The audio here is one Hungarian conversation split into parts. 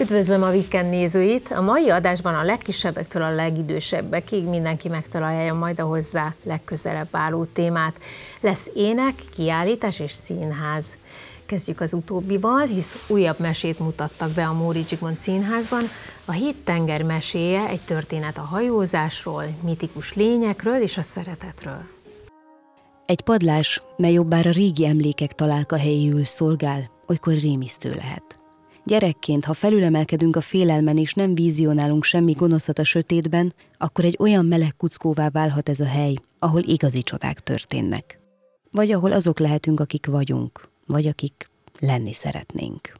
Üdvözlöm a Weekend nézőit! A mai adásban a legkisebbektől a legidősebbekig mindenki megtalálja majd a hozzá legközelebb álló témát. Lesz ének, kiállítás és színház. Kezdjük az utóbbival, hisz újabb mesét mutattak be a Móricz Zsigmond Színházban. A 7 tenger meséje egy történet a hajózásról, mitikus lényekről és a szeretetről. Egy padlás, mely jobbára régi emlékek találkahelyéül szolgál, olykor rémisztő lehet. Gyerekként, ha felülemelkedünk a félelmen és nem vizionálunk semmi gonoszat a sötétben, akkor egy olyan meleg kuckóvá válhat ez a hely, ahol igazi csodák történnek. Vagy ahol azok lehetünk, akik vagyunk, vagy akik lenni szeretnénk.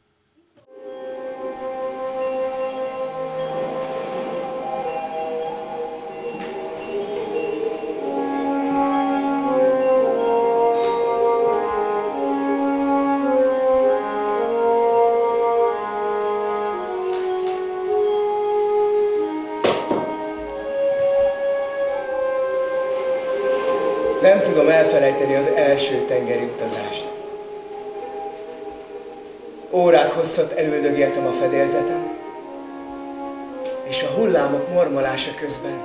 Nem tudom elfelejteni az első tengeri utazást. Órák hosszat elüldögéltem a fedélzeten, és a hullámok mormolása közben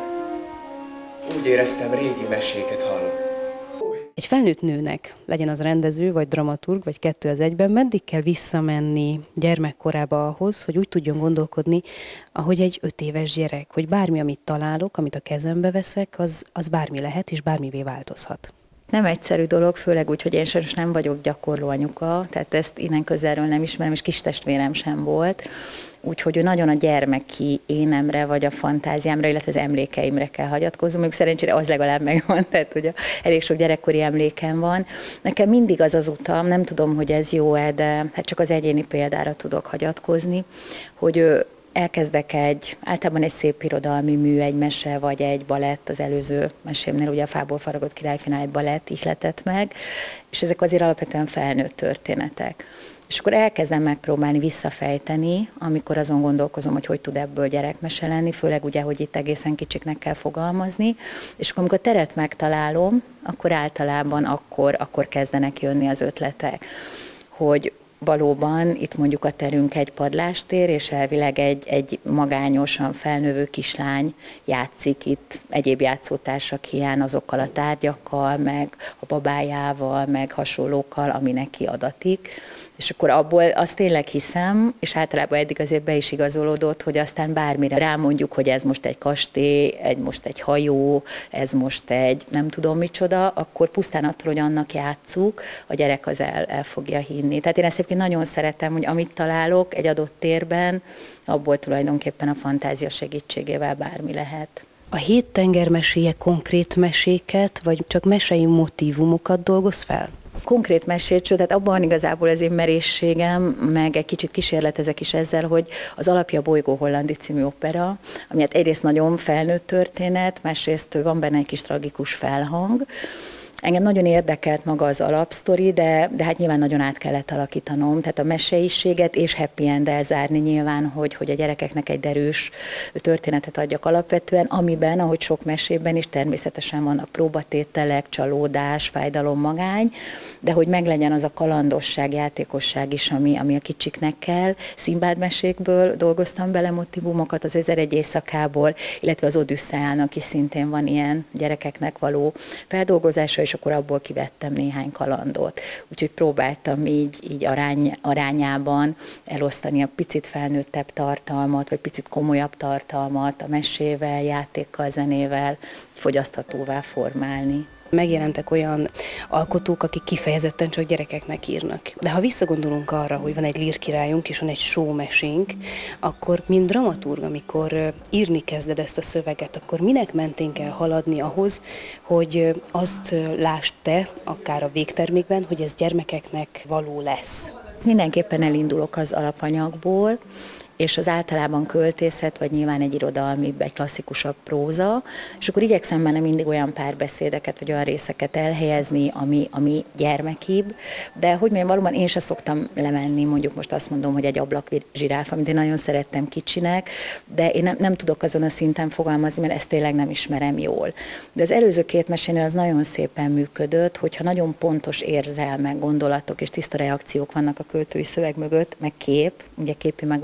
úgy éreztem, régi meséket hallok. Egy felnőtt nőnek, legyen az rendező, vagy dramaturg, vagy kettő az egyben, meddig kell visszamenni gyermekkorába ahhoz, hogy úgy tudjon gondolkodni, ahogy egy 5 éves gyerek, hogy bármi, amit találok, amit a kezembe veszek, az bármi lehet, és bármivé változhat. Nem egyszerű dolog, főleg úgy, hogy én sajnos nem vagyok gyakorló anyuka, tehát ezt innen közelről nem ismerem, és kis testvérem sem volt. Úgyhogy ő nagyon a gyermeki énemre, vagy a fantáziámra, illetve az emlékeimre kell hagyatkozom. Még szerencsére az legalább megvan, tehát ugye elég sok gyerekkori emlékem van. Nekem mindig az az utam, nem tudom, hogy ez jó-e, de hát csak az egyéni példára tudok hagyatkozni, hogy elkezdek általában egy szép irodalmi mű, egy mese vagy egy balett, az előző mesémnél ugye a Fából faragott királyfinál egy balett ihletett meg, és ezek azért alapvetően felnőtt történetek. És akkor elkezdem megpróbálni visszafejteni, amikor azon gondolkozom, hogy tud ebből gyerekmese lenni, főleg ugye, hogy itt egészen kicsiknek kell fogalmazni, és akkor amikor teret megtalálom, akkor általában akkor kezdenek jönni az ötletek, hogy valóban itt mondjuk a terünk egy padlástér, és elvileg egy magányosan felnövő kislány játszik itt egyéb játszótársak hiány azokkal a tárgyakkal, meg a babájával, meg hasonlókkal, ami neki adatik. És akkor abból azt tényleg hiszem, és általában eddig azért be is igazolódott, hogy aztán bármire rámondjuk, hogy ez most egy kastély, most egy hajó, ez most egy nem tudom micsoda, akkor pusztán attól, hogy annak játsszuk, a gyerek az el fogja hinni. Tehát én ezt egyébként nagyon szeretem, hogy amit találok egy adott térben, abból tulajdonképpen a fantázia segítségével bármi lehet. A 7 tenger meséje konkrét meséket, vagy csak mesei motívumokat dolgoz fel? Konkrét mesét, sőt, tehát abban igazából az én merészségem, meg egy kicsit kísérletezek is ezzel, hogy az alapja Bolygó Hollandi című opera, ami hát egyrészt nagyon felnőtt történet, másrészt van benne egy kis tragikus felhang. Engem nagyon érdekelt maga az alapsztori, de hát nyilván nagyon át kellett alakítanom, tehát a meseiséget és happy end-el zárni nyilván, hogy a gyerekeknek egy derűs történetet adjak alapvetően, amiben, ahogy sok mesében is természetesen vannak próbatételek, csalódás, fájdalom, magány, de hogy meglegyen az a kalandosság, játékosság is, ami a kicsiknek kell. Szimbád mesékből dolgoztam bele motivumokat, az 1001 éjszakából, illetve az Odüsszeának is szintén van ilyen gyerekeknek való feldolgozása, és akkor abból kivettem néhány kalandot. Úgyhogy próbáltam így arányában elosztani a picit felnőttebb tartalmat, vagy picit komolyabb tartalmat a mesével, játékkal, zenével, fogyaszthatóvá formálni. Megjelentek olyan alkotók, akik kifejezetten csak gyerekeknek írnak. De ha visszagondolunk arra, hogy van egy lírkirályunk és van egy sómesénk, akkor mint dramaturg, amikor írni kezded ezt a szöveget, akkor minek mentén kell haladni ahhoz, hogy azt lásd te, akár a végtermékben, hogy ez gyermekeknek való lesz? Mindenképpen elindulok az alapanyagból, és az általában költészet, vagy nyilván egy irodalmibb, egy klasszikusabb próza, és akkor igyekszem benne mindig olyan párbeszédeket, vagy olyan részeket elhelyezni, ami gyermekibb, de hogy mondjam, valóban én se szoktam lemenni, mondjuk most azt mondom, hogy egy ablakzsiráf, amit én nagyon szerettem kicsinek, de én nem tudok azon a szinten fogalmazni, mert ezt tényleg nem ismerem jól. De az előző két mesénél az nagyon szépen működött, hogyha nagyon pontos érzelmek, gondolatok és tiszta reakciók vannak a költői szöveg mögött, meg kép, ugye képi megoldás,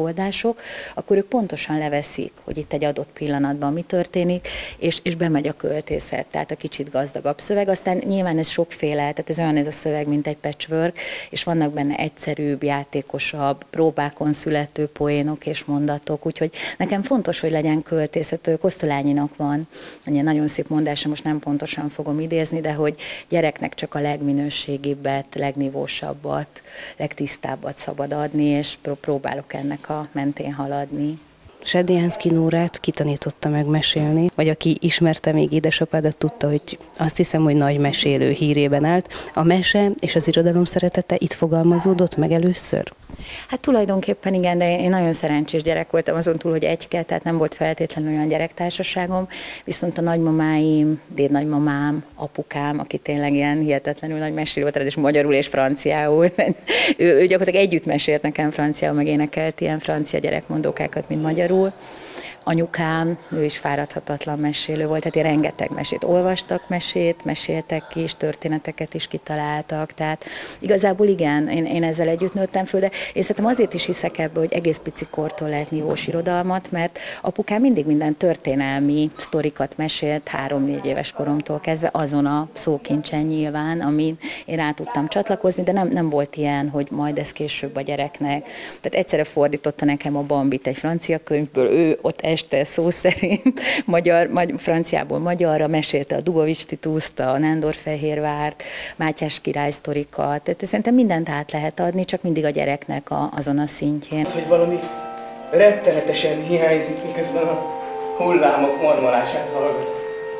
mások, akkor ők pontosan leveszik, hogy itt egy adott pillanatban mi történik, és bemegy a költészet, tehát a kicsit gazdagabb szöveg. Aztán nyilván ez sokféle, tehát ez olyan ez a szöveg, mint egy patchwork, és vannak benne egyszerűbb, játékosabb, próbákon születő poénok és mondatok, úgyhogy nekem fontos, hogy legyen költészet. Kosztolányinak van egy nagyon szép mondása, most nem pontosan fogom idézni, de hogy gyereknek csak a legminőségibbet, legnívósabbat, legtisztábbat szabad adni, és próbálok ennek a mentén haladni. Sedliánszky Nórát kitanította meg mesélni, vagy aki ismerte még édesapádat, tudta, hogy azt hiszem, hogy nagy mesélő hírében állt. A mese és az irodalom szeretete itt fogalmazódott meg először? Hát tulajdonképpen igen, de én nagyon szerencsés gyerek voltam, azon túl, hogy egyke, tehát nem volt feltétlenül olyan gyerektársaságom, viszont a nagymamáim, dédnagymamám, apukám, aki tényleg ilyen hihetetlenül nagy mesélő volt, és magyarul és franciául, ő gyakorlatilag együtt mesélt nekem franciául, meg énekelt ilyen francia gyerekmondókákat, mint magyarul. Anyukám, ő is fáradhatatlan mesélő volt, tehát rengeteg mesét olvastak, meséltek ki, és történeteket is kitaláltak, tehát igazából igen, én ezzel együtt nőttem föl, de én szerintem azért is hiszek ebbe, hogy egész pici kortól lehet nívós irodalmat, mert apukám mindig minden történelmi sztorikat mesélt 3-4 éves koromtól kezdve, azon a szókincsen nyilván, amin én rá tudtam csatlakozni, de nem volt ilyen, hogy majd ez később a gyereknek. Tehát egyszerre fordította nekem a Bambit egy francia könyvből, ő ott este szó szerint franciából magyarra mesélte a Dugovics Tituszt, a Nándorfehérvárt, Mátyás király sztorikat. Tehát szerintem mindent át lehet adni, csak mindig a gyereknek azon a szintjén. Hogy valami rettenetesen hiányzik, miközben a hullámok mormolását hallgatom.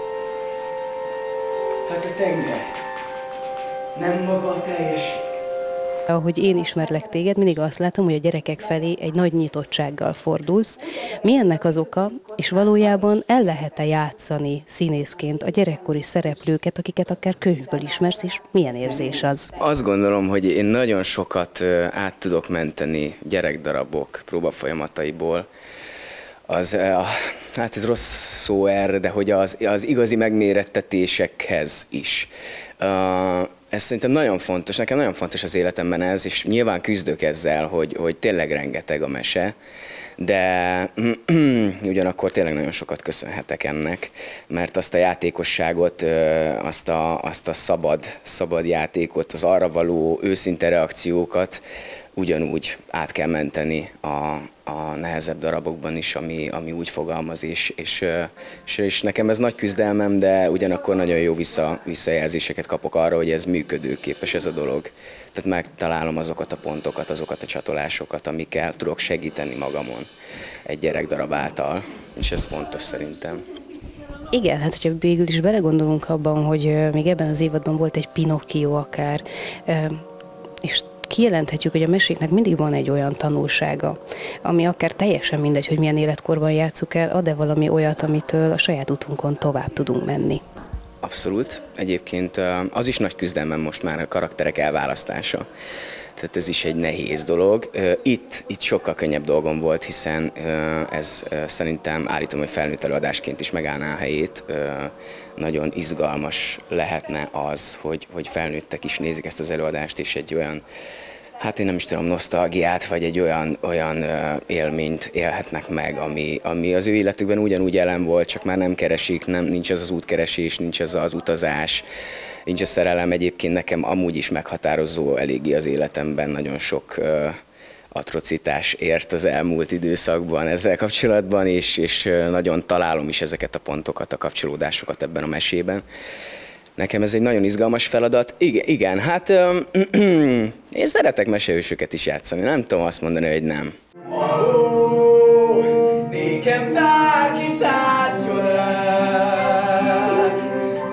Hát a tenger nem maga a teljesség. Ahogy én ismerlek téged, mindig azt látom, hogy a gyerekek felé egy nagy nyitottsággal fordulsz. Mi ennek az oka, és valójában el lehet-e játszani színészként a gyerekkori szereplőket, akiket akár könyvből ismersz, és milyen érzés az? Azt gondolom, hogy én nagyon sokat át tudok menteni gyerekdarabok próbafolyamataiból. Hát ez rossz szó erre, de hogy az igazi megmérettetésekhez is. Ez szerintem nagyon fontos, nekem nagyon fontos az életemben ez, és nyilván küzdök ezzel, hogy tényleg rengeteg a mese, de ugyanakkor tényleg nagyon sokat köszönhetek ennek, mert azt a játékosságot, azt a szabad játékot, az arra való őszinte reakciókat ugyanúgy át kell menteni a nehezebb darabokban is, ami úgy fogalmaz, és nekem ez nagy küzdelmem, de ugyanakkor nagyon jó visszajelzéseket kapok arra, hogy ez működőképes ez a dolog. Tehát megtalálom azokat a pontokat, azokat a csatolásokat, amikkel tudok segíteni magamon egy gyerekdarab által, és ez fontos szerintem. Igen, hát hogyha végül is belegondolunk abban, hogy még ebben az évadban volt egy Pinocchio akár, és kijelenthetjük, hogy a meséknek mindig van egy olyan tanulsága, ami akár teljesen mindegy, hogy milyen életkorban játsszuk el, ad-e valami olyat, amitől a saját utunkon tovább tudunk menni. Abszolút. Egyébként az is nagy küzdelmem most már a karakterek elválasztása. Tehát ez is egy nehéz dolog. Itt sokkal könnyebb dolgom volt, hiszen ez szerintem állítom, hogy felnőtt előadásként is megállná a helyét. Nagyon izgalmas lehetne az, hogy felnőttek is nézik ezt az előadást, és egy olyan, hát én nem is tudom, nosztalgiát, vagy egy olyan élményt élhetnek meg, ami az ő életükben ugyanúgy jelen volt, csak már nem keresik, nincs az útkeresés, nincs az utazás, nincs a szerelem. Egyébként nekem amúgy is meghatározó eléggé az életemben, nagyon sok atrocitás ért az elmúlt időszakban ezzel kapcsolatban, és nagyon találom is ezeket a pontokat, a kapcsolódásokat ebben a mesében. Nekem ez egy nagyon izgalmas feladat. Igen, hát én szeretek mesehősöket is játszani, nem tudom azt mondani, hogy nem. Nékem tár ki 100 csodát,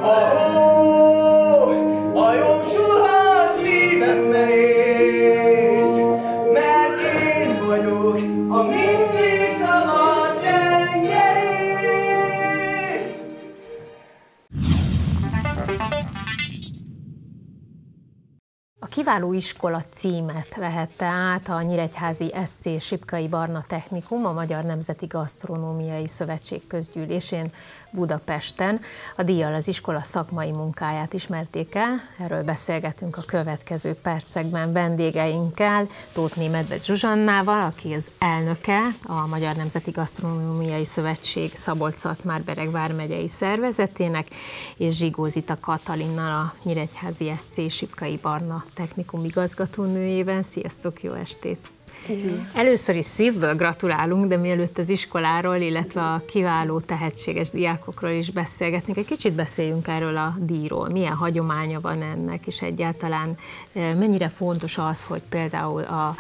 a jobb suha szívem nehéz, mert én vagyok a mindig szabad tengerész. A kiváló iskola címet vehette át a Nyíregyházi SC Sipkai Barna Technikum a Magyar Nemzeti Gasztronómiai Szövetség közgyűlésén Budapesten. A díjjal az iskola szakmai munkáját ismerték el, erről beszélgetünk a következő percekben vendégeinkkel, Tóthné Medved Zsuzsannával, aki az elnöke a Magyar Nemzeti Gasztronómiai Szövetség Szabolcs-Szatmár-Bereg vármegyei szervezetének, és Zsigózita Katalinnal, a Nyíregyházi SC Sipkai Barna Technikum igazgatónőjével. Sziasztok, jó estét! Szia. Először is szívből gratulálunk, de mielőtt az iskoláról, illetve a kiváló, tehetséges diákokról is beszélgetnénk, egy kicsit beszéljünk erről a díjról. Milyen hagyománya van ennek, és egyáltalán mennyire fontos az, hogy például a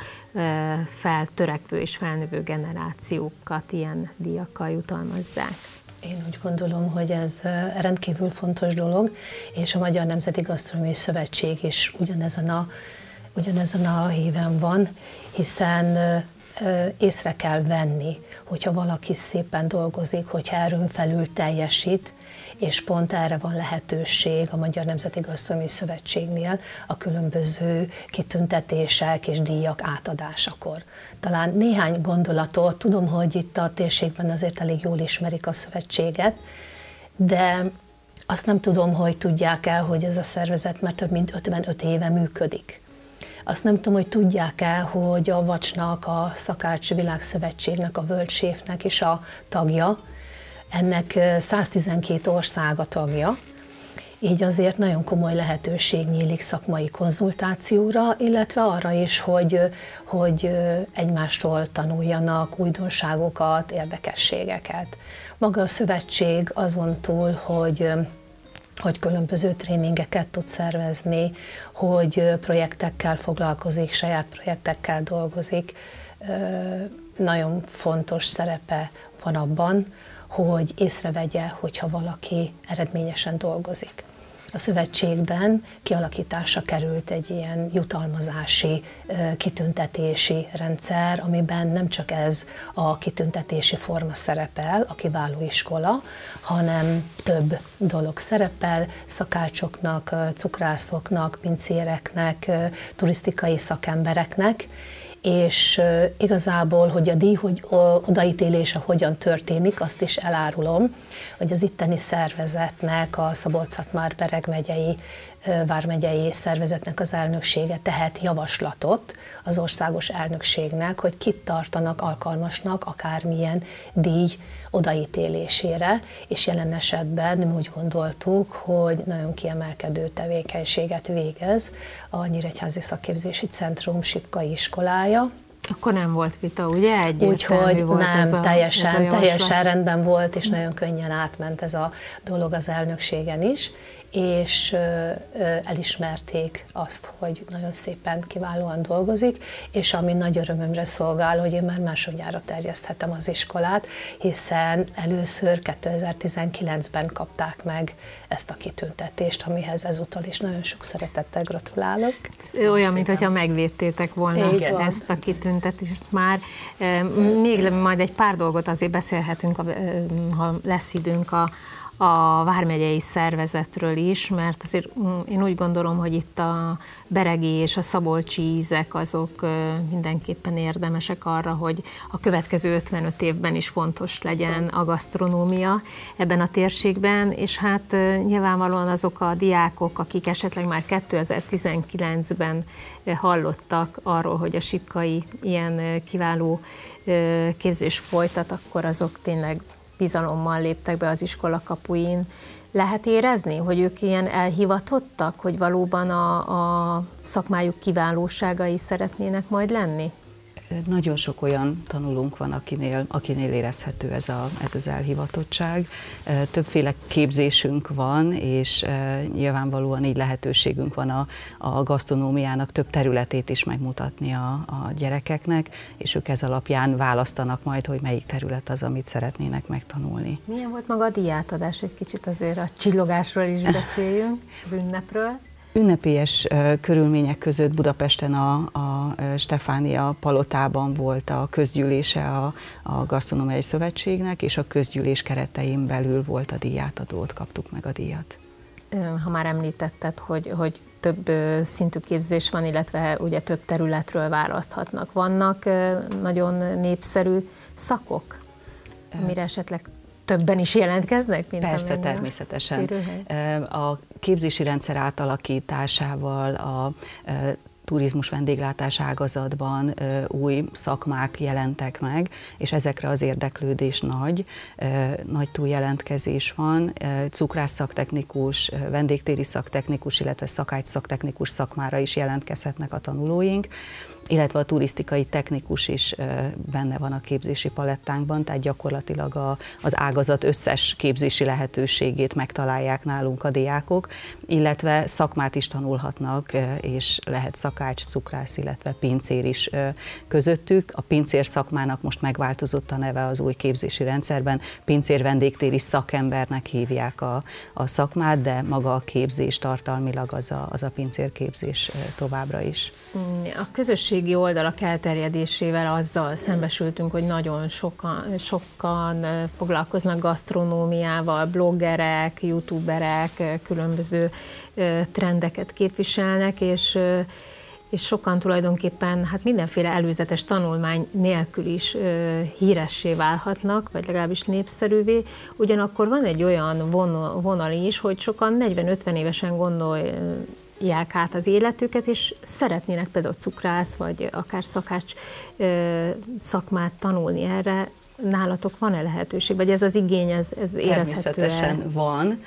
feltörekvő és felnövő generációkat ilyen díjakkal jutalmazzák? Én úgy gondolom, hogy ez rendkívül fontos dolog, és a Magyar Nemzeti Gasztronómiai Szövetség is ugyanezen a híven van, hiszen észre kell venni, hogyha valaki szépen dolgozik, hogyha erőn felül teljesít, és pont erre van lehetőség a Magyar Nemzeti Gasztronómiai Szövetségnél a különböző kitüntetések és díjak átadásakor. Talán néhány gondolatot, tudom, hogy itt a térségben azért elég jól ismerik a szövetséget, de azt nem tudom, hogy tudják el, hogy ez a szervezet már több mint 55 éve működik. Azt nem tudom, hogy tudják el, hogy a Vacsnak, a Szakács Világszövetségnek, a World Chefnek is a tagja, ennek 112 ország a tagja, így azért nagyon komoly lehetőség nyílik szakmai konzultációra, illetve arra is, hogy egymástól tanuljanak újdonságokat, érdekességeket. Maga a szövetség azon túl, hogy különböző tréningeket tud szervezni, hogy projektekkel foglalkozik, saját projektekkel dolgozik. Nagyon fontos szerepe van abban, hogy észrevegye, hogyha valaki eredményesen dolgozik. A szövetségben kialakításra került egy ilyen jutalmazási, kitüntetési rendszer, amiben nem csak ez a kitüntetési forma szerepel, a kiváló iskola, hanem több dolog szerepel, szakácsoknak, cukrászoknak, pincéreknek, turisztikai szakembereknek, és igazából, hogy a díj odaítélése hogyan történik, azt is elárulom, hogy az itteni szervezetnek, a Szabolcs-Szatmár-Bereg vármegyei szervezetnek az elnöksége tehet javaslatot az országos elnökségnek, hogy kit tartanak alkalmasnak akármilyen díj odaítélésére, és jelen esetben mi úgy gondoltuk, hogy nagyon kiemelkedő tevékenységet végez a Nyíregyházi Szakképzési Centrum Sipkai iskolája. Akkor nem volt vita, ugye? Úgyhogy nem, teljesen rendben volt, és nagyon könnyen átment ez a dolog az elnökségen is, és elismerték azt, hogy nagyon szépen, kiválóan dolgozik, és ami nagy örömömre szolgál, hogy én már másodjára terjeszthetem az iskolát, hiszen először 2019-ben kapták meg ezt a kitüntetést, amihez ezúttal is nagyon sok szeretettel gratulálok. Olyan, mintha megvédtétek volna ezt a kitüntetést már. Még majd egy pár dolgot azért beszélhetünk, ha lesz időnk a vármegyei szervezetről is, mert azért én úgy gondolom, hogy itt a beregi és a szabolcsi ízek azok mindenképpen érdemesek arra, hogy a következő 55 évben is fontos legyen a gasztronómia ebben a térségben, és hát nyilvánvalóan azok a diákok, akik esetleg már 2019-ben hallottak arról, hogy a Sipkai ilyen kiváló képzés folytat, akkor azok tényleg bizalommal léptek be az iskola kapuin. Lehet érezni, hogy ők ilyen elhivatottak, hogy valóban a szakmájuk kiválóságai szeretnének majd lenni? Nagyon sok olyan tanulónk van, akinél érezhető ez az elhivatottság. Többféle képzésünk van, és nyilvánvalóan így lehetőségünk van a gasztronómiának több területét is megmutatni a gyerekeknek, és ők ez alapján választanak majd, hogy melyik terület az, amit szeretnének megtanulni. Milyen volt maga a díjátadás? Egy kicsit azért a csillogásról is beszéljünk, az ünnepről. Ünnepélyes körülmények között Budapesten a Stefánia palotában volt a közgyűlése a Gasztronómiai Szövetségnek, és a közgyűlés keretein belül volt a díjátadó, ott kaptuk meg a díjat. ha már említetted, hogy több szintű képzés van, illetve ugye több területről választhatnak. Vannak nagyon népszerű szakok, amire esetleg többen is jelentkeznek, mint persze, természetesen. A képzési rendszer átalakításával a turizmus vendéglátás ágazatban új szakmák jelentek meg, és ezekre az érdeklődés nagy túljelentkezés van. Cukrász szaktechnikus, vendégtéri szaktechnikus, illetve szakács szaktechnikus szakmára is jelentkezhetnek a tanulóink, illetve a turisztikai technikus is benne van a képzési palettánkban, tehát gyakorlatilag az ágazat összes képzési lehetőségét megtalálják nálunk a diákok, illetve szakmát is tanulhatnak, és lehet szakács, cukrász, illetve pincér is közöttük. A pincér szakmának most megváltozott a neve az új képzési rendszerben, pincér vendégtéri szakembernek hívják a szakmát, de maga a képzés tartalmilag az a pincérképzés továbbra is. A közösségi oldalak elterjedésével azzal szembesültünk, hogy nagyon sokan foglalkoznak gasztronómiával, bloggerek, youtuberek, különböző trendeket képviselnek, és sokan tulajdonképpen hát mindenféle előzetes tanulmány nélkül is híressé válhatnak, vagy legalábbis népszerűvé. Ugyanakkor van egy olyan vonal is, hogy sokan 40-50 évesen gondolják át az életüket, és szeretnének például cukrász, vagy akár szakács szakmát tanulni. Erre nálatok van-e lehetőség, vagy ez az igény, ez érezhető-e? Természetesen van,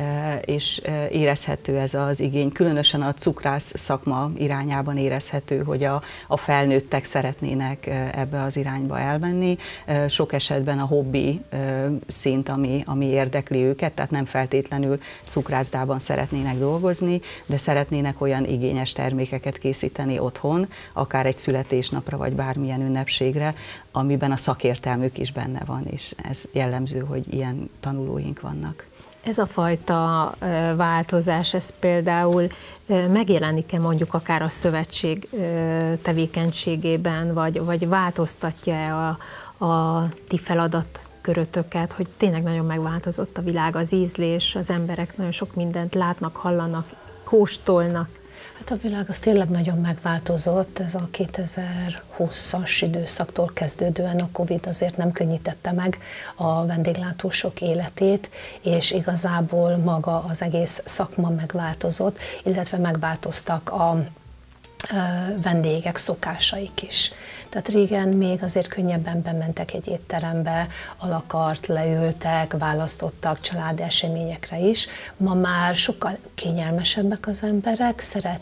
és érezhető ez az igény. Különösen a cukrász szakma irányában érezhető, hogy a felnőttek szeretnének ebbe az irányba elmenni. Sok esetben a hobbi szint, ami érdekli őket, tehát nem feltétlenül cukrászdában szeretnének dolgozni, de szeretnének olyan igényes termékeket készíteni otthon, akár egy születésnapra, vagy bármilyen ünnepségre, amiben a szakértelmük is benne van, és ez jellemző, hogy ilyen tanulóink vannak. Ez a fajta változás, ez például megjelenik-e mondjuk akár a szövetség tevékenységében, vagy változtatja-e a ti feladatkörötöket, hogy tényleg nagyon megváltozott a világ, az ízlés, az emberek nagyon sok mindent látnak, hallanak, kóstolnak? Hát a világ az tényleg nagyon megváltozott, ez a 2020-as időszaktól kezdődően a Covid azért nem könnyítette meg a vendéglátósok életét, és igazából maga az egész szakma megváltozott, illetve megváltoztak a vendégek szokásaik is. Tehát régen még azért könnyebben bementek egy étterembe, alakart, leültek, választottak családi eseményekre is. Ma már sokkal kényelmesebbek az emberek,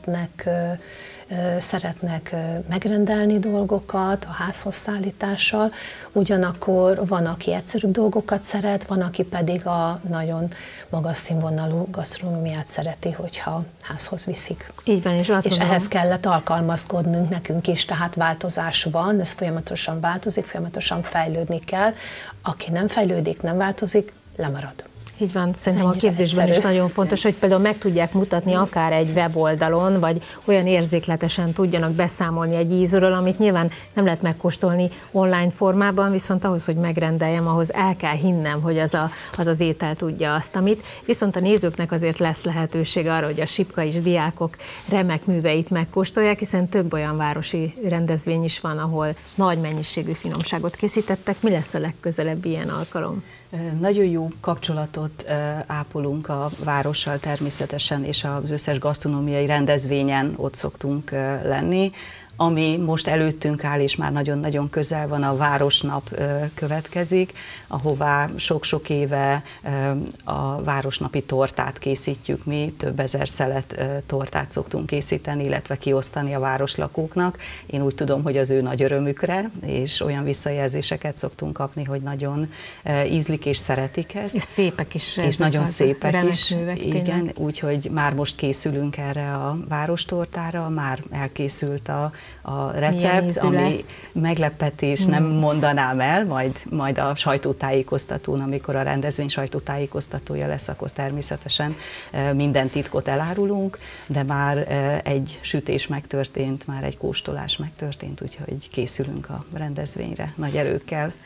szeretnek megrendelni dolgokat a házhoz szállítással, ugyanakkor van, aki egyszerűbb dolgokat szeret, van, aki pedig a nagyon magas színvonalú gasztronómiát szereti, hogyha házhoz viszik. Így van, és ehhez kellett alkalmazkodnunk nekünk is, tehát változás van, ez folyamatosan változik, folyamatosan fejlődni kell. Aki nem fejlődik, nem változik, lemarad. Így van, szerintem a képzésben is nagyon fontos, hogy például meg tudják mutatni akár egy weboldalon, vagy olyan érzékletesen tudjanak beszámolni egy ízről, amit nyilván nem lehet megkóstolni online formában, viszont ahhoz, hogy megrendeljem, ahhoz el kell hinnem, hogy az étel tudja azt, amit. Viszont a nézőknek azért lesz lehetősége arra, hogy a sipkais diákok remek műveit megkóstolják, hiszen több olyan városi rendezvény is van, ahol nagy mennyiségű finomságot készítettek. Mi lesz a legközelebbi ilyen alkalom? Nagyon jó kapcsolatot ápolunk a várossal természetesen, és az összes gasztronómiai rendezvényen ott szoktunk lenni. Ami most előttünk áll, és már nagyon-nagyon közel van, a Városnap következik, ahová sok-sok éve a városnapi tortát készítjük mi, több ezer szelet tortát szoktunk készíteni, illetve kiosztani a városlakóknak. Én úgy tudom, hogy az ő nagy örömükre, és olyan visszajelzéseket szoktunk kapni, hogy nagyon ízlik és szeretik ezt. És szépek is. És nagyon szépek is. Művek, igen, úgyhogy már most készülünk erre a várostortára, már elkészült a recept, ami lesz? Meglepetés, nem mondanám el, majd a sajtótájékoztatón, amikor a rendezvény sajtótájékoztatója lesz, akkor természetesen minden titkot elárulunk, de már egy sütés megtörtént, már egy kóstolás megtörtént, úgyhogy készülünk a rendezvényre nagy erőkkel.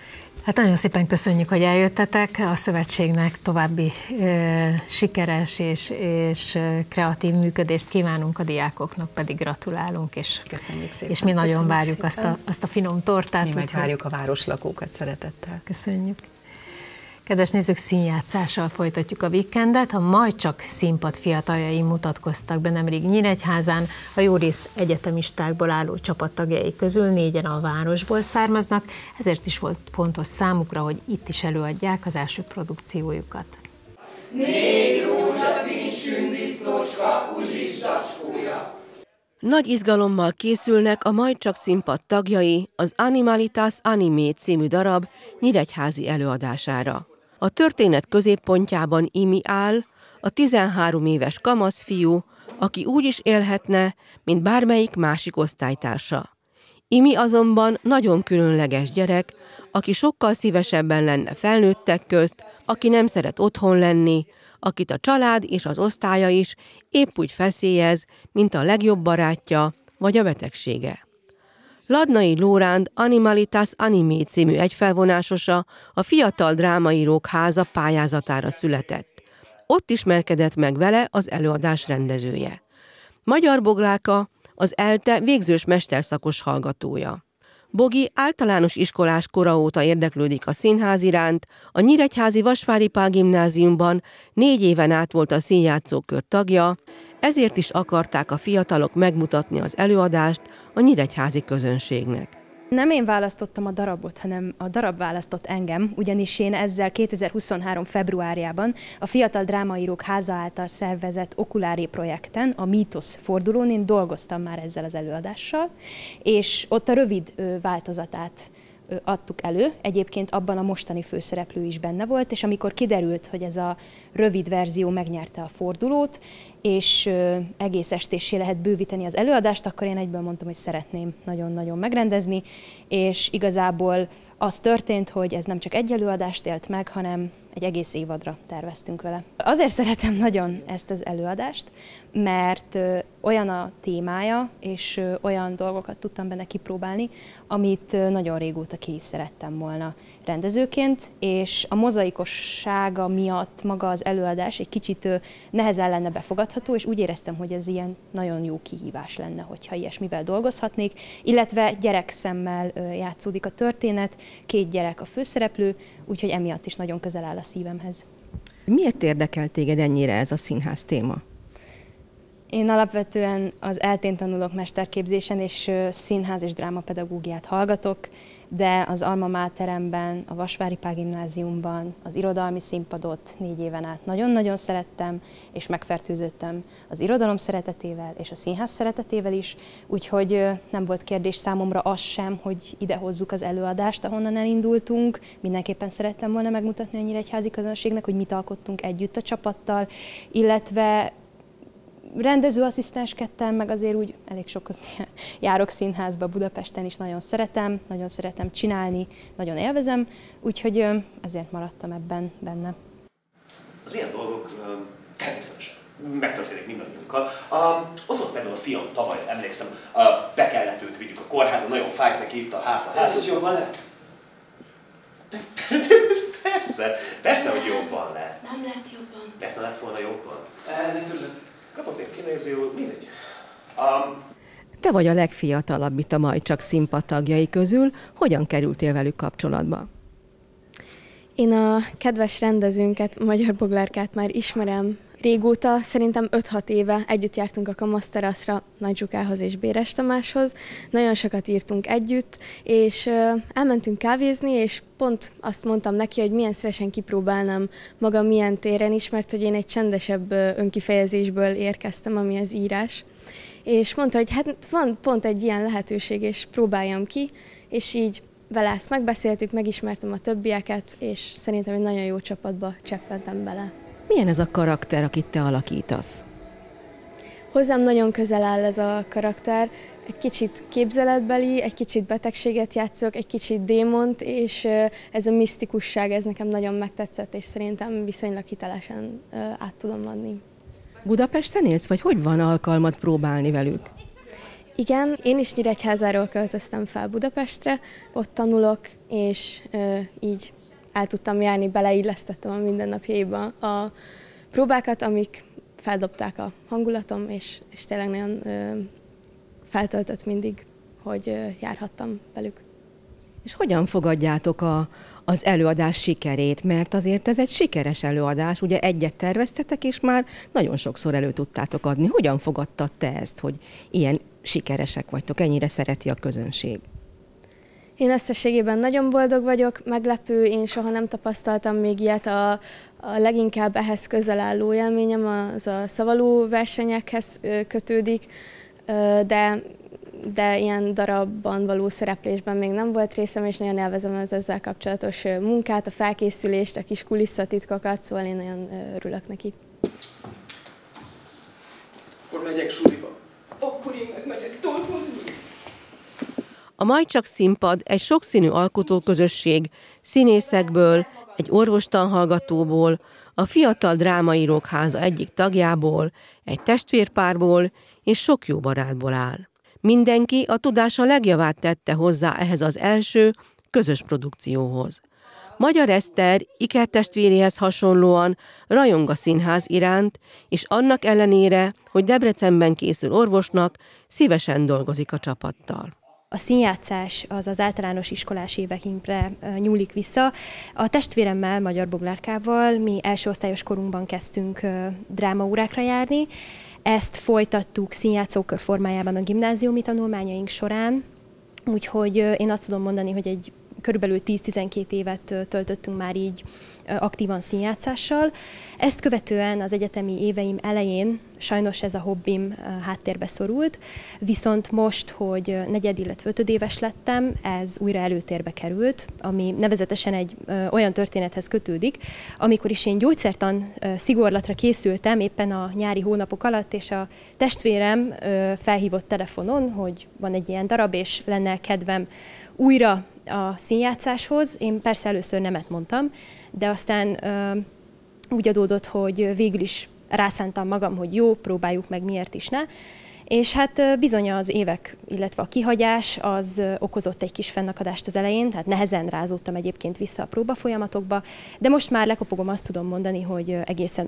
Hát nagyon szépen köszönjük, hogy eljöttetek. A szövetségnek további sikeres és kreatív működést kívánunk, a diákoknak pedig gratulálunk, és köszönjük szépen. És mi nagyon várjuk azt a finom tortát. Mi meg várjuk a városlakókat szeretettel. Köszönjük. Kedves nézők, színjátszással folytatjuk a víkendet. A Majd Csak színpad fiataljai mutatkoztak be nemrég Nyíregyházán. A jórészt egyetemistákból álló csapattagjai közül 4-en a városból származnak, ezért is volt fontos számukra, hogy itt is előadják az első produkciójukat. 4 rózsaszín sündisznócska uzsis zacskója. Nagy izgalommal készülnek a Majd Csak színpad tagjai az Animalitas Animé című darab nyíregyházi előadására. A történet középpontjában Imi áll, a 13 éves kamaszfiú, aki úgy is élhetne, mint bármelyik másik osztálytársa. Imi azonban nagyon különleges gyerek, aki sokkal szívesebben lenne felnőttek közt, aki nem szeret otthon lenni, akit a család és az osztálya is épp úgy feszélyez, mint a legjobb barátja vagy a betegsége. Ladnai Lóránd Animalitas Animé című egyfelvonásosa a Fiatal Drámaírók Háza pályázatára született. Ott ismerkedett meg vele az előadás rendezője. Magyar Bogláka az ELTE végzős mesterszakos hallgatója. Bogi általános iskolás kora óta érdeklődik a színház iránt, a nyíregyházi Vasvári Pál Gimnáziumban 4 éven át volt a színjátszókör tagja, ezért is akarták a fiatalok megmutatni az előadást a nyíregyházi közönségnek. Nem én választottam a darabot, hanem a darab választott engem, ugyanis én ezzel 2023. februárjában a Fiatal Drámaírók Háza által szervezett Okulári projekten, a Mítosz fordulón én dolgoztam már ezzel az előadással, és ott a rövid változatát adtuk elő. Egyébként abban a mostani főszereplő is benne volt, és amikor kiderült, hogy ez a rövid verzió megnyerte a fordulót, és egész estésé lehet bővíteni az előadást, akkor én egyből mondtam, hogy szeretném nagyon-nagyon megrendezni, és igazából az történt, hogy ez nem csak egy előadást élt meg, hanem egy egész évadra terveztünk vele. Azért szeretem nagyon ezt az előadást, mert olyan a témája, és olyan dolgokat tudtam benne kipróbálni, amit nagyon régóta ki is szerettem volna rendezőként, és a mozaikossága miatt maga az előadás egy kicsit nehezen lenne befogadható, és úgy éreztem, hogy ez ilyen nagyon jó kihívás lenne, hogyha ilyesmivel dolgozhatnék, illetve gyerekszemmel játszódik a történet, 2 gyerek a főszereplő, úgyhogy emiatt is nagyon közel áll a szívemhez. Miért érdekel téged ennyire ez a színház téma? Én alapvetően az ELTE-n tanulok mesterképzésen, és színház és drámapedagógiát hallgatok, de az Alma Máteremben, a Vasvári Pál Gimnáziumban az irodalmi színpadot 4 éven át nagyon-nagyon szerettem, és megfertőzöttem az irodalom szeretetével és a színház szeretetével is, úgyhogy nem volt kérdés számomra az sem, hogy ide hozzuk az előadást, ahonnan elindultunk. Mindenképpen szerettem volna megmutatni a nyíregyházi közönségnek, hogy mit alkottunk együtt a csapattal, illetve rendezőasszisztenskedtem, meg azért úgy elég sokat járok színházba Budapesten is, nagyon szeretem csinálni, nagyon élvezem, úgyhogy ezért maradtam ebben benne. Az ilyen dolgok természetesen megtörténik mindannyiunkkal. Ott volt például a fiam tavaly, emlékszem, be kellett őt vigyük a kórházba, nagyon fájt neki itt a háta. Ez jobban lett? Persze, hogy jobban lett. Nem lett jobban. Miért ne lett volna jobban? Ennek örülök. Kapott egy kinéző, mindegy. Te vagy a legfiatalabb itt a Majd Csak színpad tagjai közül, hogyan kerültél velük kapcsolatba? Én a kedves rendezőnket, Magyar Boglárkát már ismerem régóta, szerintem 5-6 éve együtt jártunk a Kamaszteraszra Nagy Zsukához és Béres Tamáshoz. Nagyon sokat írtunk együtt, és elmentünk kávézni, és pont azt mondtam neki, hogy milyen szívesen kipróbálnám magam milyen téren is, mert hogy én egy csendesebb önkifejezésből érkeztem, ami az írás. És mondta, hogy hát van pont egy ilyen lehetőség, és próbáljam ki, és így vele ezt megbeszéltük, megismertem a többieket, és szerintem egy nagyon jó csapatba cseppentem bele. Milyen ez a karakter, akit te alakítasz? Hozzám nagyon közel áll ez a karakter, egy kicsit képzeletbeli, egy kicsit betegséget játszok, egy kicsit démont, és ez a misztikusság, ez nekem nagyon megtetszett, és szerintem viszonylag hitelesen át tudom adni. Budapesten élsz, vagy hogy van alkalmat próbálni velük? Igen, én is Nyíregyházáról költöztem fel Budapestre, ott tanulok, és így el tudtam járni, beleillesztettem a mindennapjaiba a próbákat, amik feldobták a hangulatom, és tényleg nagyon feltöltött mindig, hogy járhattam velük. És hogyan fogadjátok az előadás sikerét? Mert azért ez egy sikeres előadás, ugye egyet terveztetek, és már nagyon sokszor elő tudtátok adni. Hogyan fogadtad te ezt, hogy ilyen sikeresek vagytok, ennyire szereti a közönség? Én összességében nagyon boldog vagyok, meglepő, én soha nem tapasztaltam még ilyet, a leginkább ehhez közel álló élményem az a szavaló versenyekhez kötődik, de ilyen darabban való szereplésben még nem volt részem, és nagyon élvezem az ezzel kapcsolatos munkát, a felkészülést, a kis kulisszatitkokat, szóval én nagyon örülök neki. Akkor megyek suliba. Akkor én meg megyek dolgozni. A Majd Csak Színpad egy sokszínű alkotóközösség, színészekből, egy orvostanhallgatóból, a Fiatal Drámaírók Háza egyik tagjából, egy testvérpárból és sok jó barátból áll. Mindenki a tudása legjavát tette hozzá ehhez az első, közös produkcióhoz. Magyar Eszter ikertestvéréhez hasonlóan rajong a színház iránt, és annak ellenére, hogy Debrecenben készül orvosnak, szívesen dolgozik a csapattal. A színjátszás az általános iskolás éveinkre nyúlik vissza. A testvéremmel, Magyar Boglárkával mi első osztályos korunkban kezdtünk drámaórákra járni. Ezt folytattuk színjátszókör formájában a gimnáziumi tanulmányaink során, úgyhogy én azt tudom mondani, hogy körülbelül 10-12 évet töltöttünk már így aktívan színjátszással. Ezt követően az egyetemi éveim elején sajnos ez a hobbim háttérbe szorult, viszont most, hogy negyed, illetve 5 éves lettem, ez újra előtérbe került, ami nevezetesen egy olyan történethez kötődik, amikor is én gyógyszertan szigorlatra készültem éppen a nyári hónapok alatt, és a testvérem felhívott telefonon, hogy van egy ilyen darab, és lenne kedvem újra a színjátszáshoz. Én persze először nemet mondtam, de aztán úgy adódott, hogy végül is rászántam magam, hogy jó, próbáljuk meg, miért is ne. És hát bizony az évek, illetve a kihagyás az okozott egy kis fennakadást az elején, tehát nehezen rázódtam egyébként vissza a próbafolyamatokba, de most már lekopogom, azt tudom mondani, hogy egészen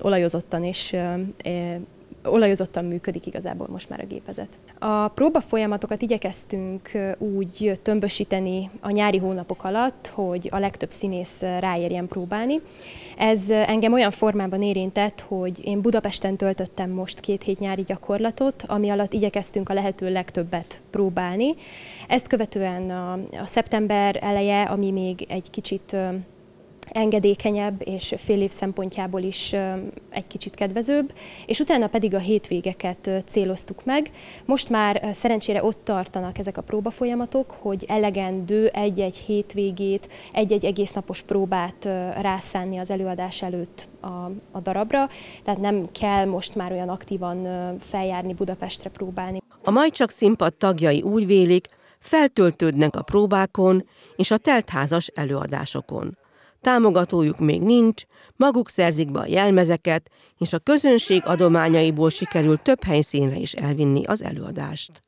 olajozottan működik igazából most már a gépezet. A próbafolyamatokat igyekeztünk úgy tömbösíteni a nyári hónapok alatt, hogy a legtöbb színész ráérjen próbálni. Ez engem olyan formában érintett, hogy én Budapesten töltöttem most 2 hét nyári gyakorlatot, ami alatt igyekeztünk a lehető legtöbbet próbálni. Ezt követően a szeptember eleje, ami még egy kicsit engedékenyebb, és fél év szempontjából is egy kicsit kedvezőbb, és utána pedig a hétvégeket céloztuk meg. Most már szerencsére ott tartanak ezek a próbafolyamatok, hogy elegendő egy-egy hétvégét, egy-egy egésznapos próbát rászánni az előadás előtt a darabra, tehát nem kell most már olyan aktívan feljárni Budapestre próbálni. A Majd Csak Színpad tagjai úgy vélik, feltöltődnek a próbákon és a teltházas előadásokon. Támogatójuk még nincs, maguk szerzik be a jelmezeket, és a közönség adományaiból sikerült több helyszínre is elvinni az előadást.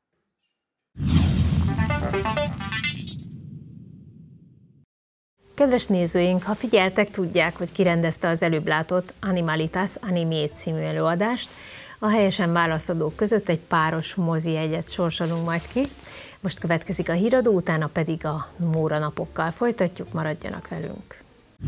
Kedves nézőink, ha figyeltek, tudják, hogy ki rendezte az előbb látott Animalitas Animé című előadást. A helyesen válaszadók között egy páros mozijegyet sorsolunk majd ki. Most következik a híradó, utána pedig a Móra napokkal folytatjuk, maradjanak velünk.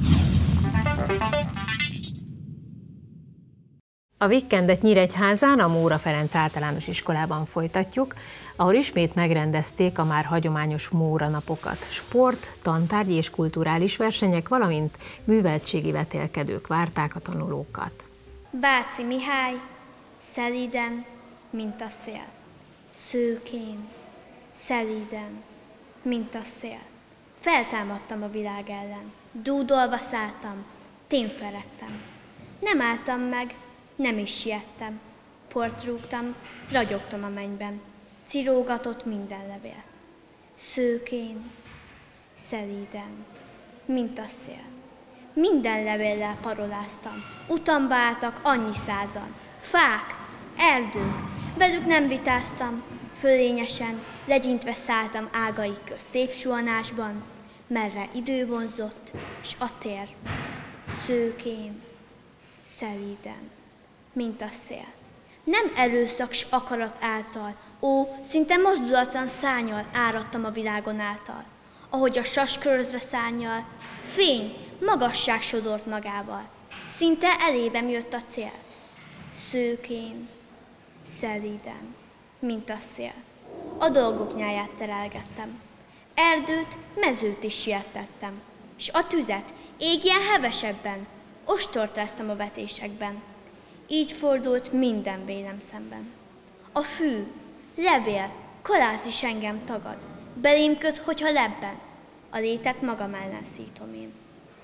A weekendet Nyíregyházán, a Móra Ferenc általános iskolában folytatjuk, ahol ismét megrendezték a már hagyományos Móra napokat. Sport, tantárgyi és kulturális versenyek, valamint műveltségi vetélkedők várták a tanulókat. Báci Mihály, szelíden, mint a szél. Szőkén, szelíden, mint a szél. Feltámadtam a világ ellen, dúdolva szálltam, tényfeledtem. Nem álltam meg, nem is siettem. Port rúgtam, ragyogtam a mennyben, cirógatott minden levél. Szőkén, szelíden, mint a szél. Minden levéllel paroláztam, utamba álltak annyi százan. Fák, erdők, velük nem vitáztam, Fölényesen, legyintve szálltam ágaik közt szép suhanásban, merre idő vonzott, s a tér szőkén, szelíden, mint a szél. Nem erőszak s akarat által, ó, szinte mozdulatlan szánnyal áradtam a világon által. Ahogy a saskörözre szánnyal, fény, magasság sodort magával. Szinte elébem jött a cél. Szőkén, szelíden, mint a szél. A dolgok nyáját terelgettem. Erdőt, mezőt is siettettem. S a tüzet égjen hevesebben, ostortáztam a vetésekben. Így fordult minden vélem szemben. A fű, levél, kalász is engem tagad. Belém köt, hogyha lebben, a létet magam ellen szítom én.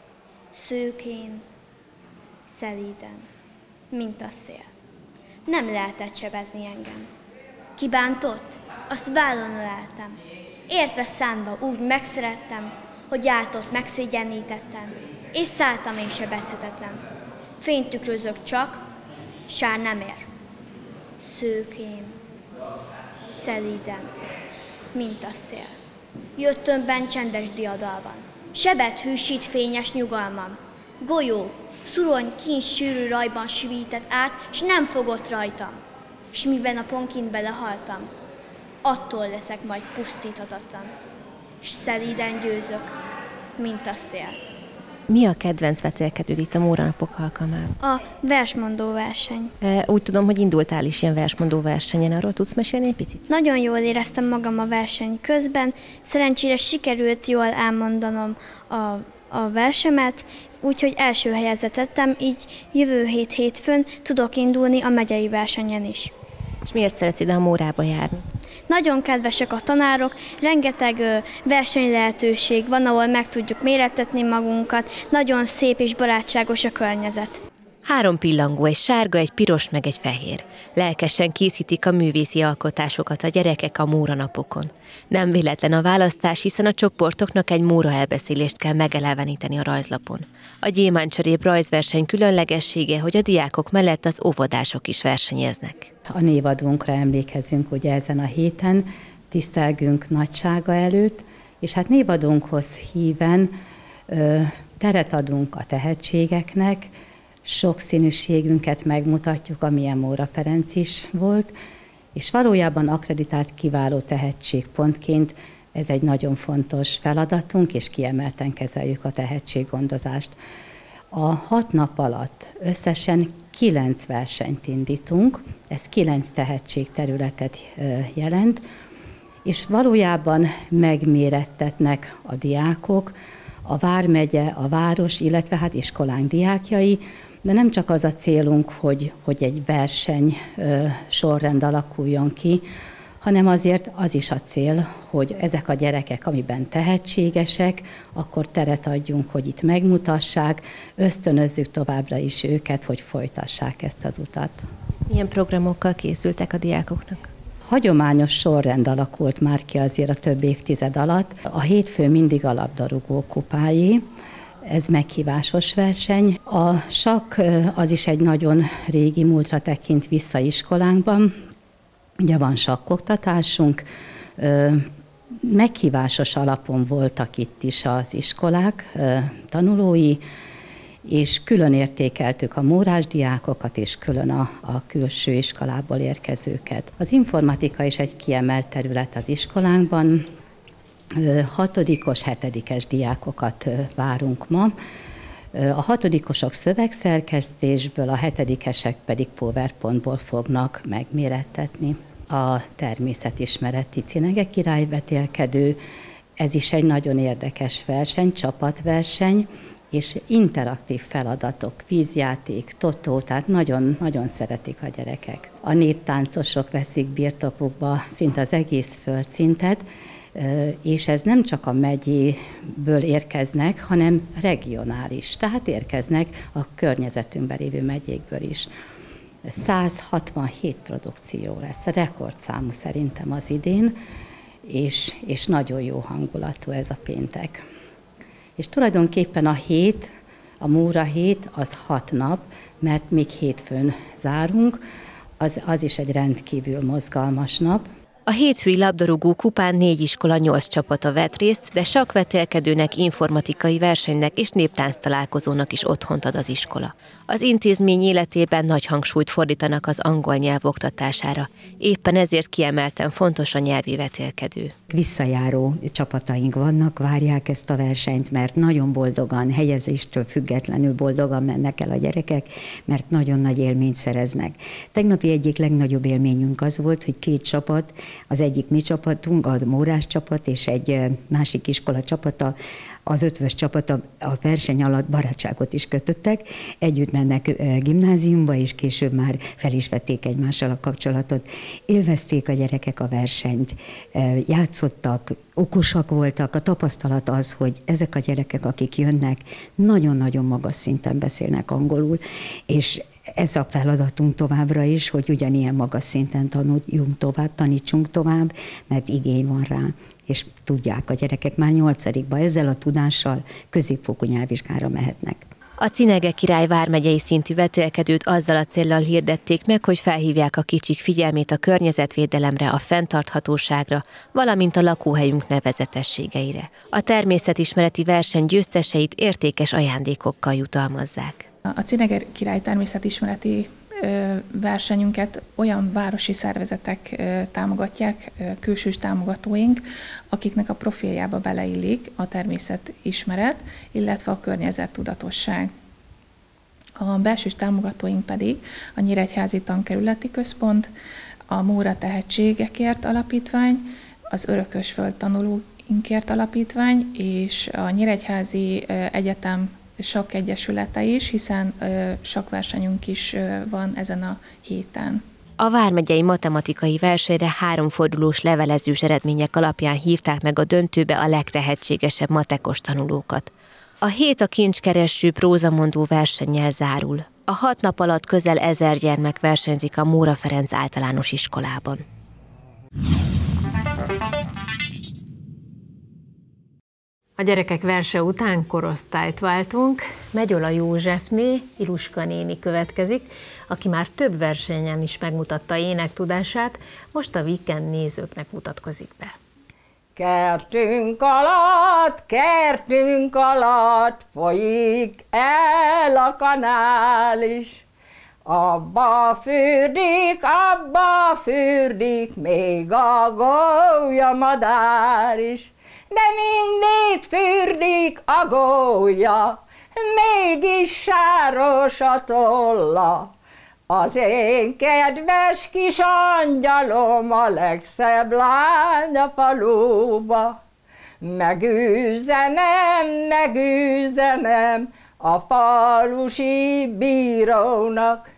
Szőkén, szelíden, mint a szél. Nem lehetett sebezni engem. Kibántott, azt vállon öleltem. Értve szánva úgy megszerettem, hogy átott megszégyenítettem, és szálltam én sebezhetetlen. Fényt tükrözök csak, sár nem ér. Szőkén, szelíden, mint a szél. Jöttömben csendes diadalban. Sebet hűsít fényes nyugalmam. Golyó, szurony, kincs sűrű rajban sivített át, s nem fogott rajtam. S miben a ponkint belehaltam, attól leszek majd pusztíthatatlan. S szelíden győzök, mint a szél. Mi a kedvenc vetélkedőd itt a Móranapok alkalmával? A versmondó verseny. Úgy tudom, hogy indultál is ilyen versmondó versenyen, arról tudsz mesélni egy picit? Nagyon jól éreztem magam a verseny közben, szerencsére sikerült jól elmondanom a versemet, úgyhogy első helyezett lettem, így jövő hétfőn tudok indulni a megyei versenyen is. És miért szeretsz ide a Mórába járni? Nagyon kedvesek a tanárok, rengeteg versenylehetőség van, ahol meg tudjuk mérettetni magunkat, nagyon szép és barátságos a környezet. 3 pillangó, egy sárga, egy piros, meg egy fehér. Lelkesen készítik a művészi alkotásokat a gyerekek a Móranapokon. Nem véletlen a választás, hiszen a csoportoknak egy móra elbeszélést kell megeleveníteni a rajzlapon. A gyémántcserép rajzverseny különlegessége, hogy a diákok mellett az óvodások is versenyeznek. A névadunkra emlékezünk ugye ezen a héten, tisztelgünk nagysága előtt, és hát névadunkhoz híven teret adunk a tehetségeknek, sokszínűségünket megmutatjuk, amilyen Móra Ferenc is volt, és valójában akkreditált kiváló tehetségpontként ez egy nagyon fontos feladatunk, és kiemelten kezeljük a tehetséggondozást. A 6 nap alatt összesen 9 versenyt indítunk, ez 9 tehetségterületet jelent, és valójában megmérettetnek a diákok, a vármegye, a város, illetve hát iskolánk diákjai, de nem csak az a célunk, hogy egy verseny sorrend alakuljon ki, hanem azért az is a cél, hogy ezek a gyerekek, amiben tehetségesek, akkor teret adjunk, hogy itt megmutassák, ösztönözzük továbbra is őket, hogy folytassák ezt az utat. Milyen programokkal készültek a diákoknak? Hagyományos sorrend alakult már ki azért a több évtized alatt. A hétfő mindig a labdarúgó kupáé, ez meghívásos verseny. A sakk az is egy nagyon régi múltra tekint vissza iskolánkban. Ugye van sakkoktatásunk, meghívásos alapon voltak itt is az iskolák tanulói, és külön értékeltük a mórás diákokat, és külön a külső iskolából érkezőket. Az informatika is egy kiemelt terület az iskolánkban. 6-os, 7-es diákokat várunk ma. A 6-osok szövegszerkesztésből, a 7-esek pedig PowerPointból fognak megmérettetni. A természetismereti Cinege király vetélkedő, ez is egy nagyon érdekes verseny, csapatverseny, és interaktív feladatok, vízjáték, totó, tehát nagyon szeretik a gyerekek. A néptáncosok veszik birtokukba szinte az egész földszintet, és ez nem csak a megyéből érkeznek, hanem regionális, tehát érkeznek a környezetünkben lévő megyékből is. 167 produkció lesz, rekordszámú szerintem az idén, és nagyon jó hangulatú ez a péntek. És tulajdonképpen a Móra hét az 6 nap, mert még hétfőn zárunk, az is egy rendkívül mozgalmas nap. A hétfői labdarúgó kupán 4 iskola 8 csapata vett részt, de sakkvetélkedőnek, informatikai versenynek és néptánc találkozónak is otthont ad az iskola. Az intézmény életében nagy hangsúlyt fordítanak az angol nyelv oktatására. Éppen ezért kiemelten fontos a nyelvi vetélkedő. Visszajáró csapataink vannak, várják ezt a versenyt, mert nagyon boldogan, helyezéstől függetlenül boldogan mennek el a gyerekek, mert nagyon nagy élményt szereznek. Tegnapi egyik legnagyobb élményünk az volt, hogy 2 csapat, az egyik mi csapatunk, a Mórás csapat és egy másik iskola csapata, az ötvös csapata a verseny alatt barátságot is kötöttek, együtt mennek gimnáziumba, és később már fel is vették egymással a kapcsolatot. Élvezték a gyerekek a versenyt, játszottak, okosak voltak. A tapasztalat az, hogy ezek a gyerekek, akik jönnek, nagyon-nagyon magas szinten beszélnek angolul, és ez a feladatunk továbbra is, hogy ugyanilyen magas szinten tanuljunk tovább, tanítsunk tovább, mert igény van rá. És tudják a gyerekek már 8-ba ezzel a tudással középfokú nyelvvizsgára mehetnek. A Cinege király vármegyei szintű vetélkedőt azzal a céllal hirdették meg, hogy felhívják a kicsik figyelmét a környezetvédelemre, a fenntarthatóságra, valamint a lakóhelyünk nevezetességeire. A természetismereti verseny győzteseit értékes ajándékokkal jutalmazzák. A Cinege király természetismereti versenyünket olyan városi szervezetek támogatják, külsős támogatóink, akiknek a profiljába beleillik a természetismeret, illetve a környezettudatosság. A belsős támogatóink pedig a Nyíregyházi Tankerületi Központ, a Móra Tehetségekért Alapítvány, az Örökösföld Tanulóinkért Alapítvány és a Nyíregyházi Egyetem sakkegyesülete is, hiszen sakkversenyünk is van ezen a héten. A vármegyei matematikai versenyre 3 fordulós levelezős eredmények alapján hívták meg a döntőbe a legtehetségesebb matekos tanulókat. A hét a kincskereső prózamondó versennyel zárul. A 6 nap alatt közel 1000 gyermek versenyzik a Móra Ferenc általános iskolában. A gyerekek verse után korosztályt váltunk, Megyola Józsefné, Iluska néni következik, aki már több versenyen is megmutatta énektudását, most a Weekend nézőknek mutatkozik be. Kertünk alatt folyik el a kanál is. Abba fürdik, még a gólyamadár is. De mindig fürdik a gólya, mégis sáros a tolla. Az én kedves kis angyalom a legszebb lány a faluba. Megüzenem a falusi bírónak.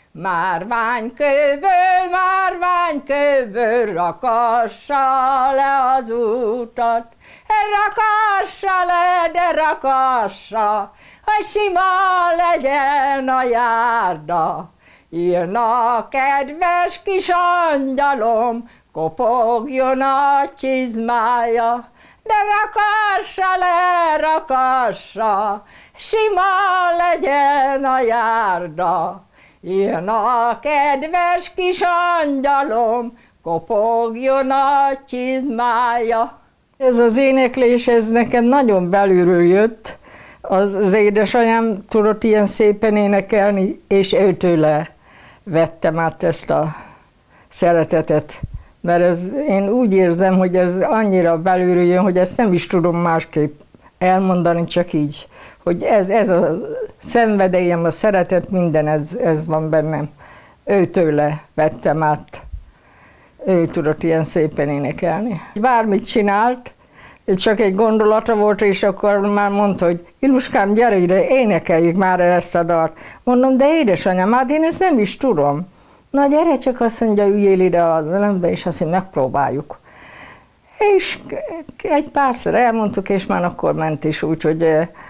Márványkőből rakassa le az utat. Rakassa le, de rakassa, hogy sima legyen a járda. Jön a kedves kis angyalom, kopogjon a csizmája, de rakassa le, rakassa, sima legyen a járda. Jön a kedves kis angyalom, kopogjon a csizmája. Ez az éneklés, ez nekem nagyon belülről jött. Az édesanyám tudott ilyen szépen énekelni, és őtőle vettem át ezt a szeretetet. Mert én úgy érzem, hogy ez annyira belülről jön, hogy ezt nem is tudom másképp elmondani, csak így. Hogy ez a szenvedélyem, a szeretet, minden ez van bennem. Őtőle vettem át. Ő tudott ilyen szépen énekelni. Bármit csinált, csak egy gondolata volt, és akkor már mondta, hogy Iluskám, gyere ide, énekeljük már ezt a dalt. Mondom, de édesanyám, hát én ezt nem is tudom. Na gyere, csak azt mondja, üljél ide az ölembe, és azt mondja, megpróbáljuk. És egy párszor elmondtuk, és már akkor ment is úgy, hogy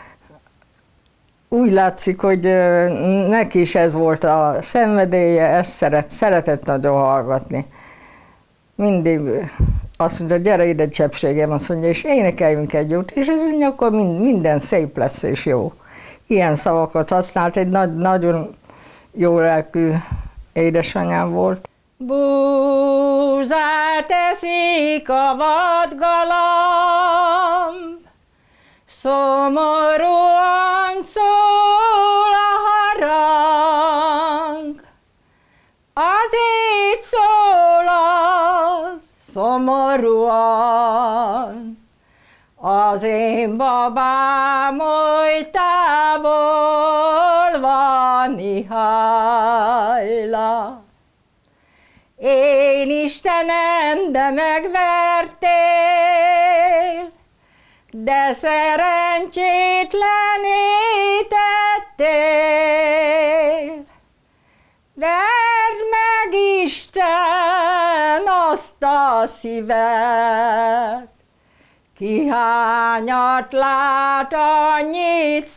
úgy látszik, hogy neki is ez volt a szenvedélye, ezt szeretett nagyon hallgatni. Mindig azt mondja, gyere ide, cseppségem, azt mondja, és énekeljünk egy jót, és ez mondja, akkor minden szép lesz és jó. Ilyen szavakat használt, egy nagyon jó lelkű édesanyám volt. Búzán elteszik a vadgalamb, szomorúan szól a harang, azért szól az szomorúan, az én babám oly távol van, ihajla. Én Istenem, de megvertél, de szerencsétlenítettél. Verd meg Isten azt a szívet, ki hányat lát, annyit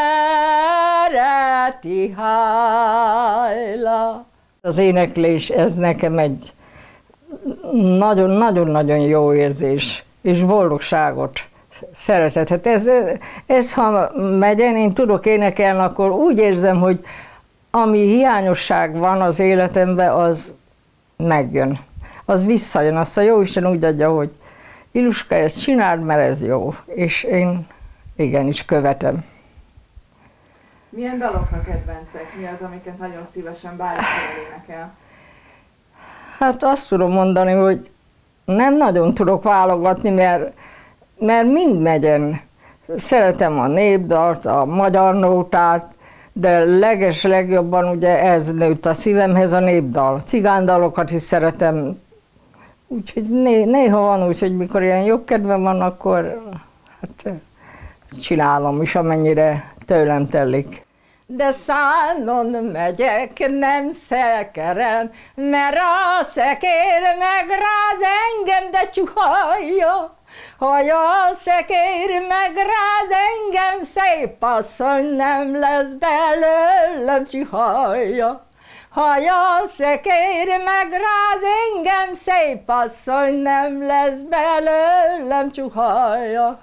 szereti, hajla. Az éneklés, ez nekem egy nagyon-nagyon jó érzés, és boldogságot, szeretetet. Ez ha megyen, én tudok énekelni, akkor úgy érzem, hogy ami hiányosság van az életemben, az megjön. Az visszajön, azt a Jóisten úgy adja, hogy Iluska, ezt csináld, mert ez jó. És én igenis követem. Milyen dalok a kedvencek? Mi az, amiket nagyon szívesen bármikor énekel? Hát azt tudom mondani, hogy nem nagyon tudok válogatni, mert mind megyen. Szeretem a népdalt, a magyar nótát, de legjobban ugye ez nőtt a szívemhez, a népdal. Cigándalokat is szeretem. Úgyhogy néha van úgy, hogy mikor ilyen jobb kedvem van, akkor hát csinálom is, amennyire tőlem telik. De szánon megyek, nem szekeren, mert a szekér megráz engem, de csuhajja. Hogy a szekér megráz engem, szép asszony nem lesz belőlem, csuhajja. Ha a szekér megráz engem, szép asszony nem lesz belőlem, csuhajja.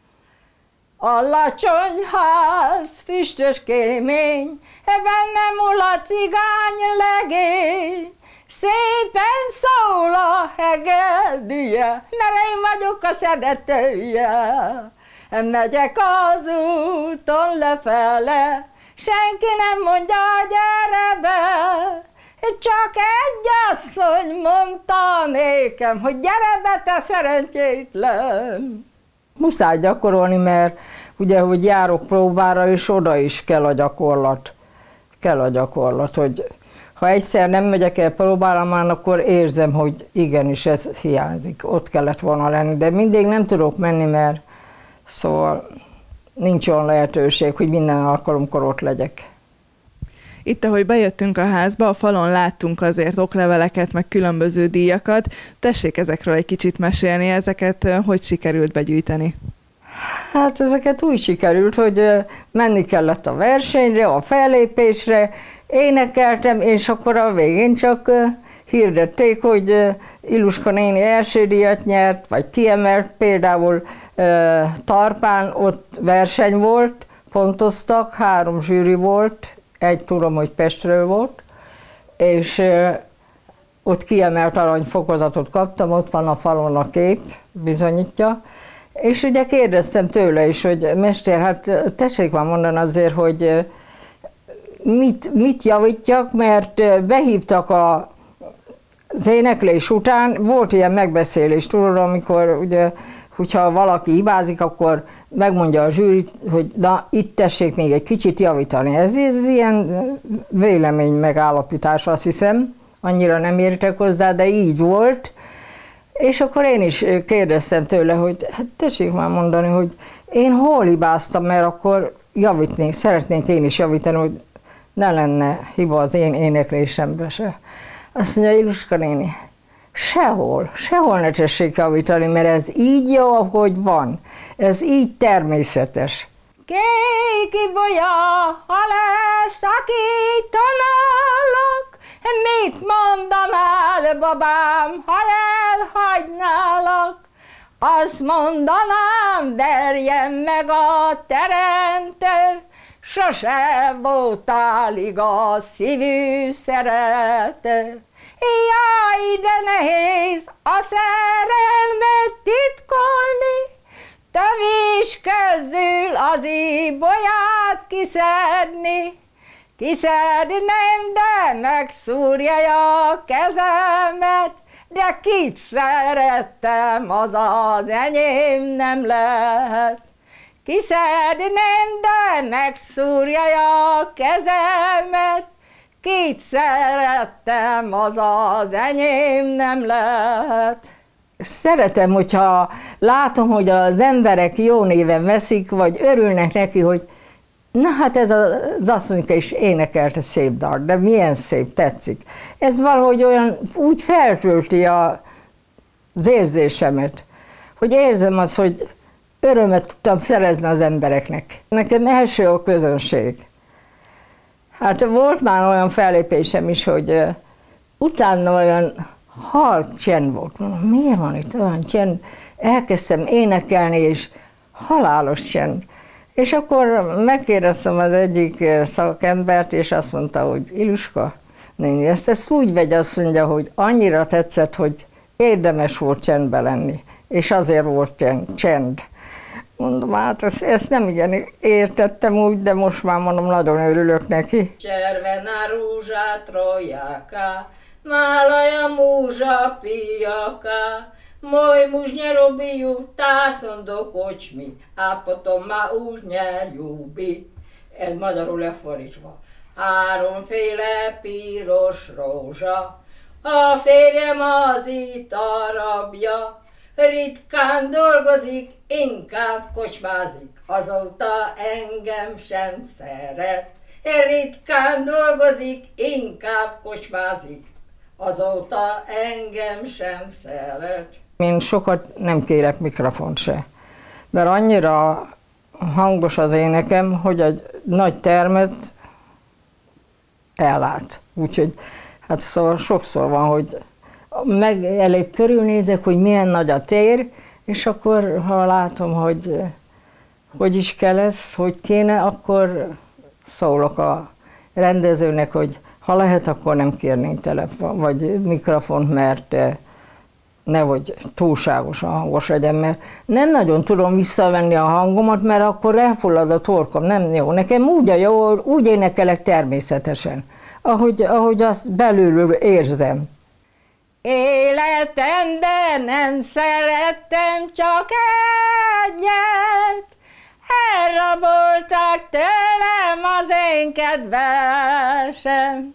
Alacsony ház, füstös kémény, bennem ul a cigány legény, szépen szól a hegedűje, mert én vagyok a szeretője. Megyek az úton lefele, senki nem mondja, gyere be, csak egy asszony mondta nékem, hogy gyere be, te szerencsétlen. Muszáj gyakorolni, mert ugye, hogy járok próbára, és oda is kell a gyakorlat. Kell a gyakorlat, hogy ha egyszer nem megyek el próbára, akkor érzem, hogy igenis ez hiányzik. Ott kellett volna lenni, de mindig nem tudok menni, mert szóval nincs olyan lehetőség, hogy minden alkalomkor ott legyek. Itt, ahogy bejöttünk a házba, a falon láttunk azért okleveleket, meg különböző díjakat. Tessék ezekről egy kicsit mesélni, ezeket hogy sikerült begyűjteni? Hát ezeket úgy sikerült, hogy menni kellett a versenyre, a fellépésre, énekeltem, és akkor a végén csak hirdették, hogy Iluska néni első díjat nyert, vagy kiemelt, például Tarpán ott verseny volt, pontoztak, 3 zsűri volt, egy tudom, hogy Pestről volt, és ott kiemelt aranyfokozatot kaptam, ott van a falon a kép, bizonyítja, és ugye kérdeztem tőle is, hogy mester, hát tessék már mondani azért, hogy mit javítjak, mert behívtak az éneklés után, volt ilyen megbeszélés, tudod, amikor ugye, hogyha valaki hibázik, akkor megmondja a zsűri, hogy na, itt tessék még egy kicsit javítani. Ez ilyen vélemény megállapítás, azt hiszem, annyira nem értek hozzá, de így volt. És akkor én is kérdeztem tőle, hogy hát tessék már mondani, hogy én hol hibáztam, mert akkor javítnék, szeretnék én is javítani, hogy ne lenne hiba az én éneklésemben se. Azt mondja, Iluska néni, sehol ne tessék javítani, mert ez így jó, ahogy van. Ez így természetes. Kék ibolya, ha leszakítanálok, mit mondanál, babám, ha elhagynálak? Azt mondanám, verjen meg a teremtő, sose voltál igaz szívű szerető. Jaj, de nehéz a szerelmet titkolni, tövés közül az ibolyát kiszedni. Kiszedném, de megszúrja a kezemet, de kit szerettem, az az enyém nem lehet. Kiszedném, de megszúrja a kezemet, kit szerettem, az az enyém nem lehet. Szeretem, hogyha látom, hogy az emberek jó néven veszik, vagy örülnek neki, hogy na hát ez az asszonyka is énekelte szép dalt, de milyen szép, tetszik. Ez valahogy olyan, úgy feltölti az érzésemet, hogy érzem azt, hogy örömet tudtam szerezni az embereknek. Nekem első a közönség. Hát volt már olyan fellépésem is, hogy utána olyan halk csend volt. Miért van itt olyan csend? Elkezdtem énekelni, és halálos csend. És akkor megkérdeztem az egyik szakembert, és azt mondta, hogy Iluska, néni, ezt úgy vegy, azt mondja, hogy annyira tetszett, hogy érdemes volt csendben lenni. És azért volt csend. Mondom, hát ezt nem igen értettem úgy, de most már mondom, nagyon örülök neki. Červená rúža trojaká, málaja múža pijaká, môj muž nerobí ju, tá som do kočmy, a potom ma už neľúbi. Ez magyarul lefordítva. Háromféle piros rózsa, a férjem az itt a rabja, ritkán dolgozik, inkább kocsmázik, azóta engem sem szeret. Ritkán dolgozik, inkább kocsmázik, azóta engem sem szeret. Én sokat nem kérek mikrofont se, mert annyira hangos az énekem, hogy egy nagy termet ellát. Úgyhogy hát szóval sokszor van, hogy meg elég körülnézek, hogy milyen nagy a tér, és akkor ha látom, hogy is kell ez, hogy kéne, akkor szólok a rendezőnek, hogy ha lehet, akkor nem kérnénk telefon, vagy mikrofont, mert nehogy túlságosan hangos legyen, mert nem nagyon tudom visszavenni a hangomat, mert akkor elfullad a torkom, nem jó. Nekem úgy énekelek természetesen, ahogy azt belülről érzem. Életem, de nem szerettem csak egyet, elrabolták tőlem az én kedvesem.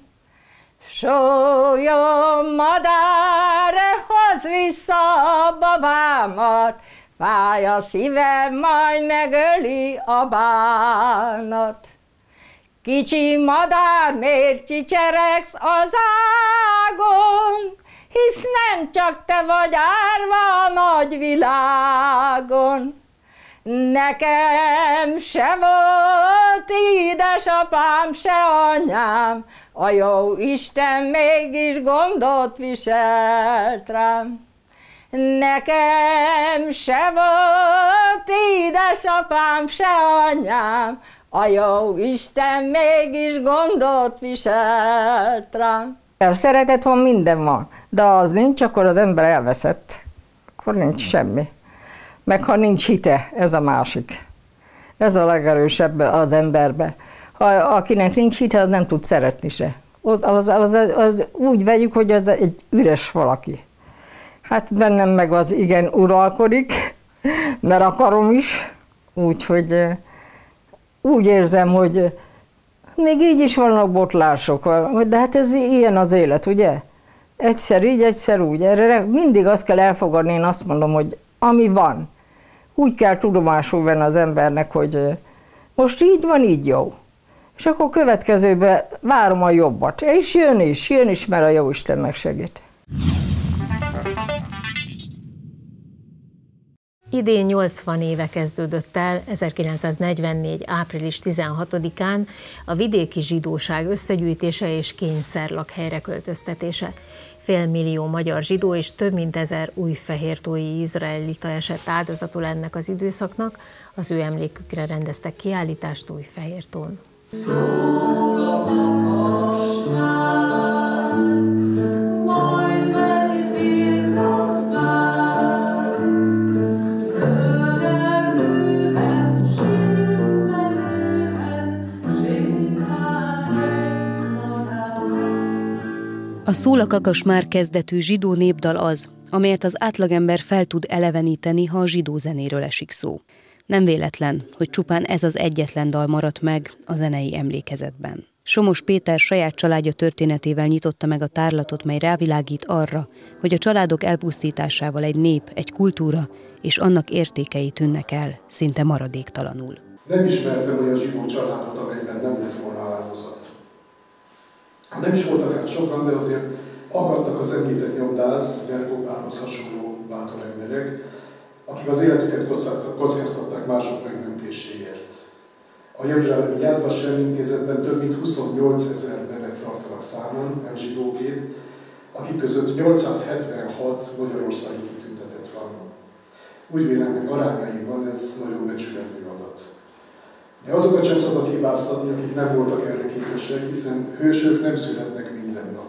Sólyom madár, hozz vissza a babámat, fáj a szívem, majd megöli a bánat. Kicsi madár, miért csicseregsz az ágon, hisz nem csak te vagy árva a nagy világon. Nekem se volt édesapám, se anyám, a jó Isten mégis gondot viselt rám. Nekem se volt édesapám, se anyám, a jó Isten mégis gondot viselt rám. Szeretet van, minden van, de az nincs, akkor az ember elveszett. Akkor nincs semmi. Meg ha nincs hite, ez a másik. Ez a legerősebb az emberbe. Ha akinek nincs hite, az nem tud szeretni se. Az úgy vegyük, hogy az egy üres valaki. Hát bennem meg az igen uralkodik, mert akarom is. Úgyhogy úgy érzem, hogy még így is vannak botlások, de hát ez ilyen az élet, ugye? Egyszer így, egyszer úgy. Erre mindig azt kell elfogadni, én azt mondom, hogy ami van, úgy kell tudomásul venni az embernek, hogy most így van, így jó. És akkor következőben várom a jobbat. És jön is, mert a Jóisten megsegít. Idén 80 éve kezdődött el, 1944. április 16-án a vidéki zsidóság összegyűjtése és kényszerlakhelyre költöztetése. Félmillió magyar zsidó és több mint 1000 újfehértói izraelita esett áldozatul ennek az időszaknak, az ő emlékükre rendeztek kiállítást Újfehértón. Szól a A Szól a kakas már kezdetű zsidó népdal az, amelyet az átlagember fel tud eleveníteni, ha a zsidó zenéről esik szó. Nem véletlen, hogy csupán ez az egyetlen dal maradt meg a zenei emlékezetben. Somos Péter saját családja történetével nyitotta meg a tárlatot, mely rávilágít arra, hogy a családok elpusztításával egy nép, egy kultúra és annak értékei tűnnek el, szinte maradéktalanul. Nem ismertem olyan zsidó családot, amelyben nem lett volna áldozat. Nem is voltak át sokan, de azért akadtak az említett nyomdász, Verkópához hasonló bátor emberek, akik az életüket kockáztatták mások megmentéséért. A jeruzsálemi Yad Vashem intézetben több mint 28 000 nevet tartanak számon, nem zsidókét, akik között 876 magyarországi kitüntetett van. Úgy vélem, hogy arányaiban ez nagyon becsületű adat. De azokat sem szabad hibáztatni, akik nem voltak erre képesek, hiszen hősök nem születnek minden nap.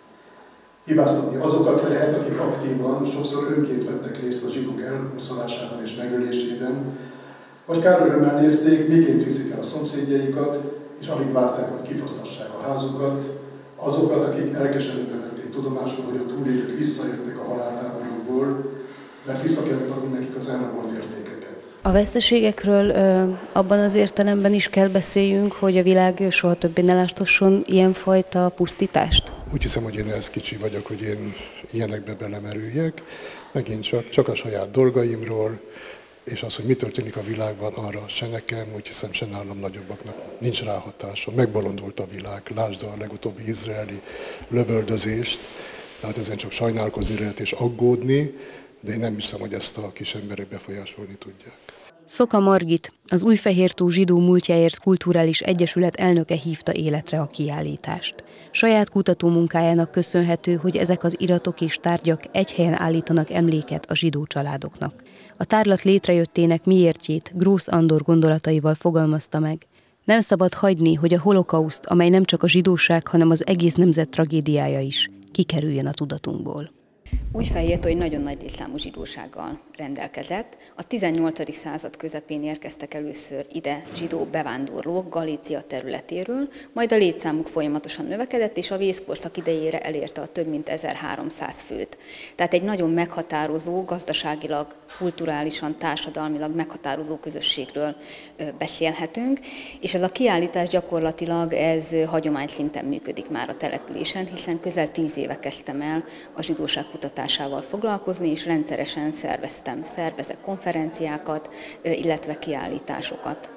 Hibáztatni azokat lehet, akik aktívan, sokszor önként vettek részt a zsidók elhurcolásában és megölésében, vagy kár örömmel nézték, miként viszik el a szomszédjaikat, és alig várták, hogy kifosztassák a házukat, azokat, akik elkeseredve vették tudomásul, hogy a túlélők visszajöttek a haláltáborokból, mert vissza kellett adni nekik az elrabolt értékeket. A veszteségekről abban az értelemben is kell beszéljünk, hogy a világ soha többé ne láthasson ilyenfajta pusztítást? Úgy hiszem, hogy én ehhez kicsi vagyok, hogy én ilyenekbe belemerüljek. Megint csak a saját dolgaimról, és az, hogy mi történik a világban, arra se nekem, úgy hiszem, se nálam nagyobbaknak nincs ráhatása. Megbolondult a világ, lásd a legutóbbi izraeli lövöldözést, tehát ezen csak sajnálkozni lehet és aggódni, de én nem hiszem, hogy ezt a kis emberek befolyásolni tudják. Szoka Margit, az Újfehértó Zsidó Múltjáért Kulturális Egyesület elnöke hívta életre a kiállítást. Saját kutatómunkájának köszönhető, hogy ezek az iratok és tárgyak egy helyen állítanak emléket a zsidó családoknak. A tárlat létrejöttének miértjét Grósz Andor gondolataival fogalmazta meg. Nem szabad hagyni, hogy a holokauszt, amely nem csak a zsidóság, hanem az egész nemzet tragédiája is, kikerüljön a tudatunkból. Újfehértó egy nagyon nagy létszámú zsidósággal rendelkezett. A 18. század közepén érkeztek először ide zsidó bevándorlók Galícia területéről, majd a létszámuk folyamatosan növekedett, és a vészkorszak idejére elérte a több mint 1300 főt. Tehát egy nagyon meghatározó, gazdaságilag, kulturálisan, társadalmilag meghatározó közösségről beszélhetünk, és ez a kiállítás gyakorlatilag ez hagyományszinten működik már a településen, hiszen közel 10 éve kezdtem el a zsidóság kutatásával foglalkozni, és rendszeresen szervezek konferenciákat, illetve kiállításokat.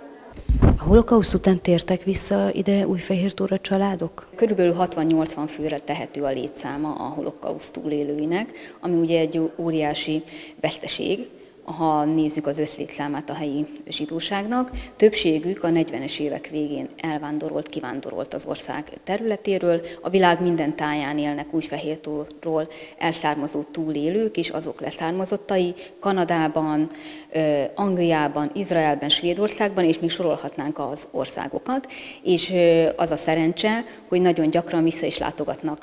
A holokauszt után tértek vissza ide Újfehértóra családok? Körülbelül 60-80 főre tehető a létszáma a holokauszt túlélőinek, ami ugye egy óriási veszteség, ha nézzük az összlétszámát a helyi zsidóságnak. Többségük a 40-es évek végén kivándorolt az ország területéről. A világ minden táján élnek Újfehértóról elszármazó túlélők és azok leszármazottai Kanadában, Angliában, Izraelben, Svédországban, és még sorolhatnánk az országokat. És az a szerencse, hogy nagyon gyakran vissza is látogatnak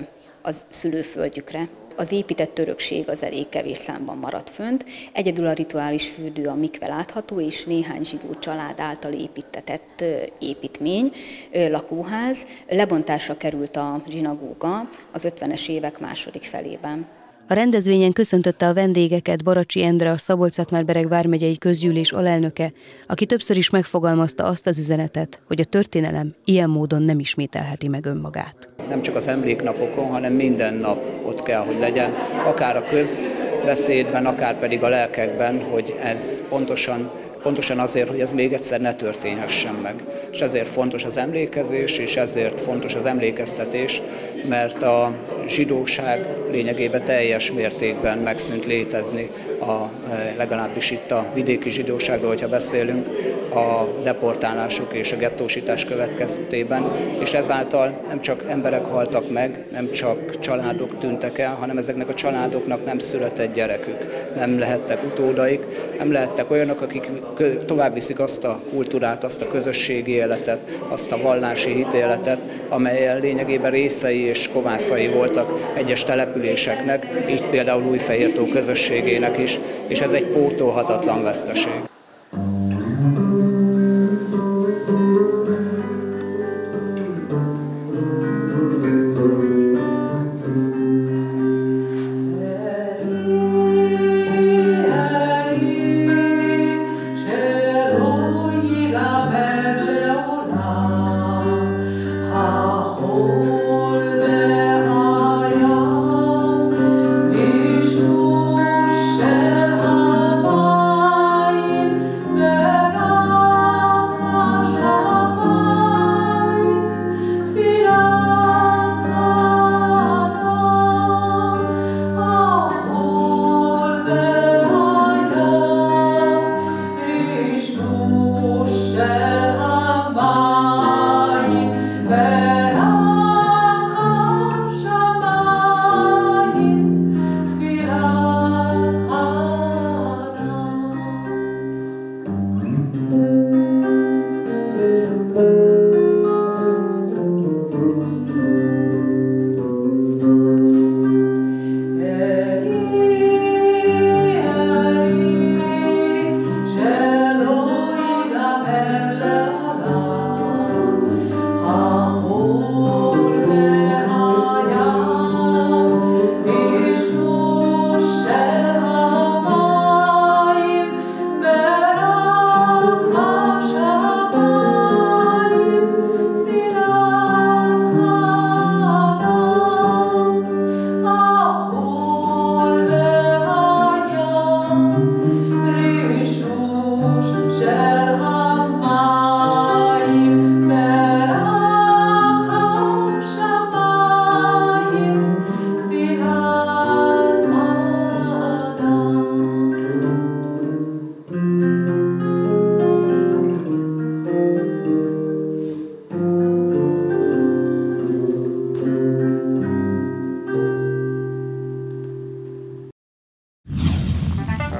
az szülőföldjükre. Az épített örökség az elég kevés számban maradt fönt. Egyedül a rituális fürdő, a mikve látható, és néhány zsidó család által építtetett építmény, lakóház. Lebontásra került a zsinagóga az 50-es évek második felében. A rendezvényen köszöntötte a vendégeket Baracsi Endre, a Szabolcs-Szatmár-Bereg vármegyei közgyűlés alelnöke, aki többször is megfogalmazta azt az üzenetet, hogy a történelem ilyen módon nem ismételheti meg önmagát. Nem csak az emléknapokon, hanem minden nap ott kell, hogy legyen, akár a közbeszédben, akár pedig a lelkekben, hogy ez pontosan azért, hogy ez még egyszer ne történhessen meg. És ezért fontos az emlékezés, és ezért fontos az emlékeztetés, mert a zsidóság lényegében teljes mértékben megszűnt létezni, legalábbis itt a vidéki zsidóságról, hogyha beszélünk, a deportálások és a gettósítás következtében, és ezáltal nem csak emberek haltak meg, nem csak családok tűntek el, hanem ezeknek a családoknak nem született gyerekük, nem lehettek utódaik, nem lehettek olyanok, akik tovább viszik azt a kultúrát, azt a közösségi életet, azt a vallási hitéletet, amelyen lényegében részei és kovászai voltak egyes településeknek, így például Újfehértó közösségének is, és ez egy pótolhatatlan veszteség.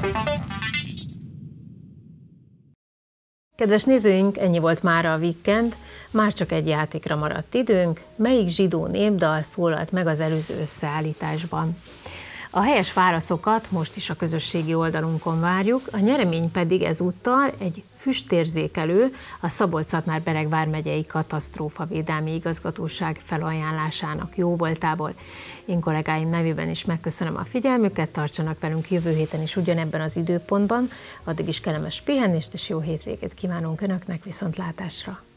Kedves nézőink, ennyi volt mára a Weekend, már csak egy játékra maradt időnk. Melyik zsidó népdal szólalt meg az előző összeállításban? A helyes válaszokat most is a közösségi oldalunkon várjuk, a nyeremény pedig ezúttal egy füstérzékelő, a Szabolcs-Szatmár-Bereg vármegyei katasztrófavédelmi igazgatóság felajánlásának jóvoltából. Én kollégáim nevében is megköszönöm a figyelmüket, tartsanak velünk jövő héten is ugyanebben az időpontban, addig is kellemes pihenést és jó hétvégét kívánunk Önöknek, viszontlátásra!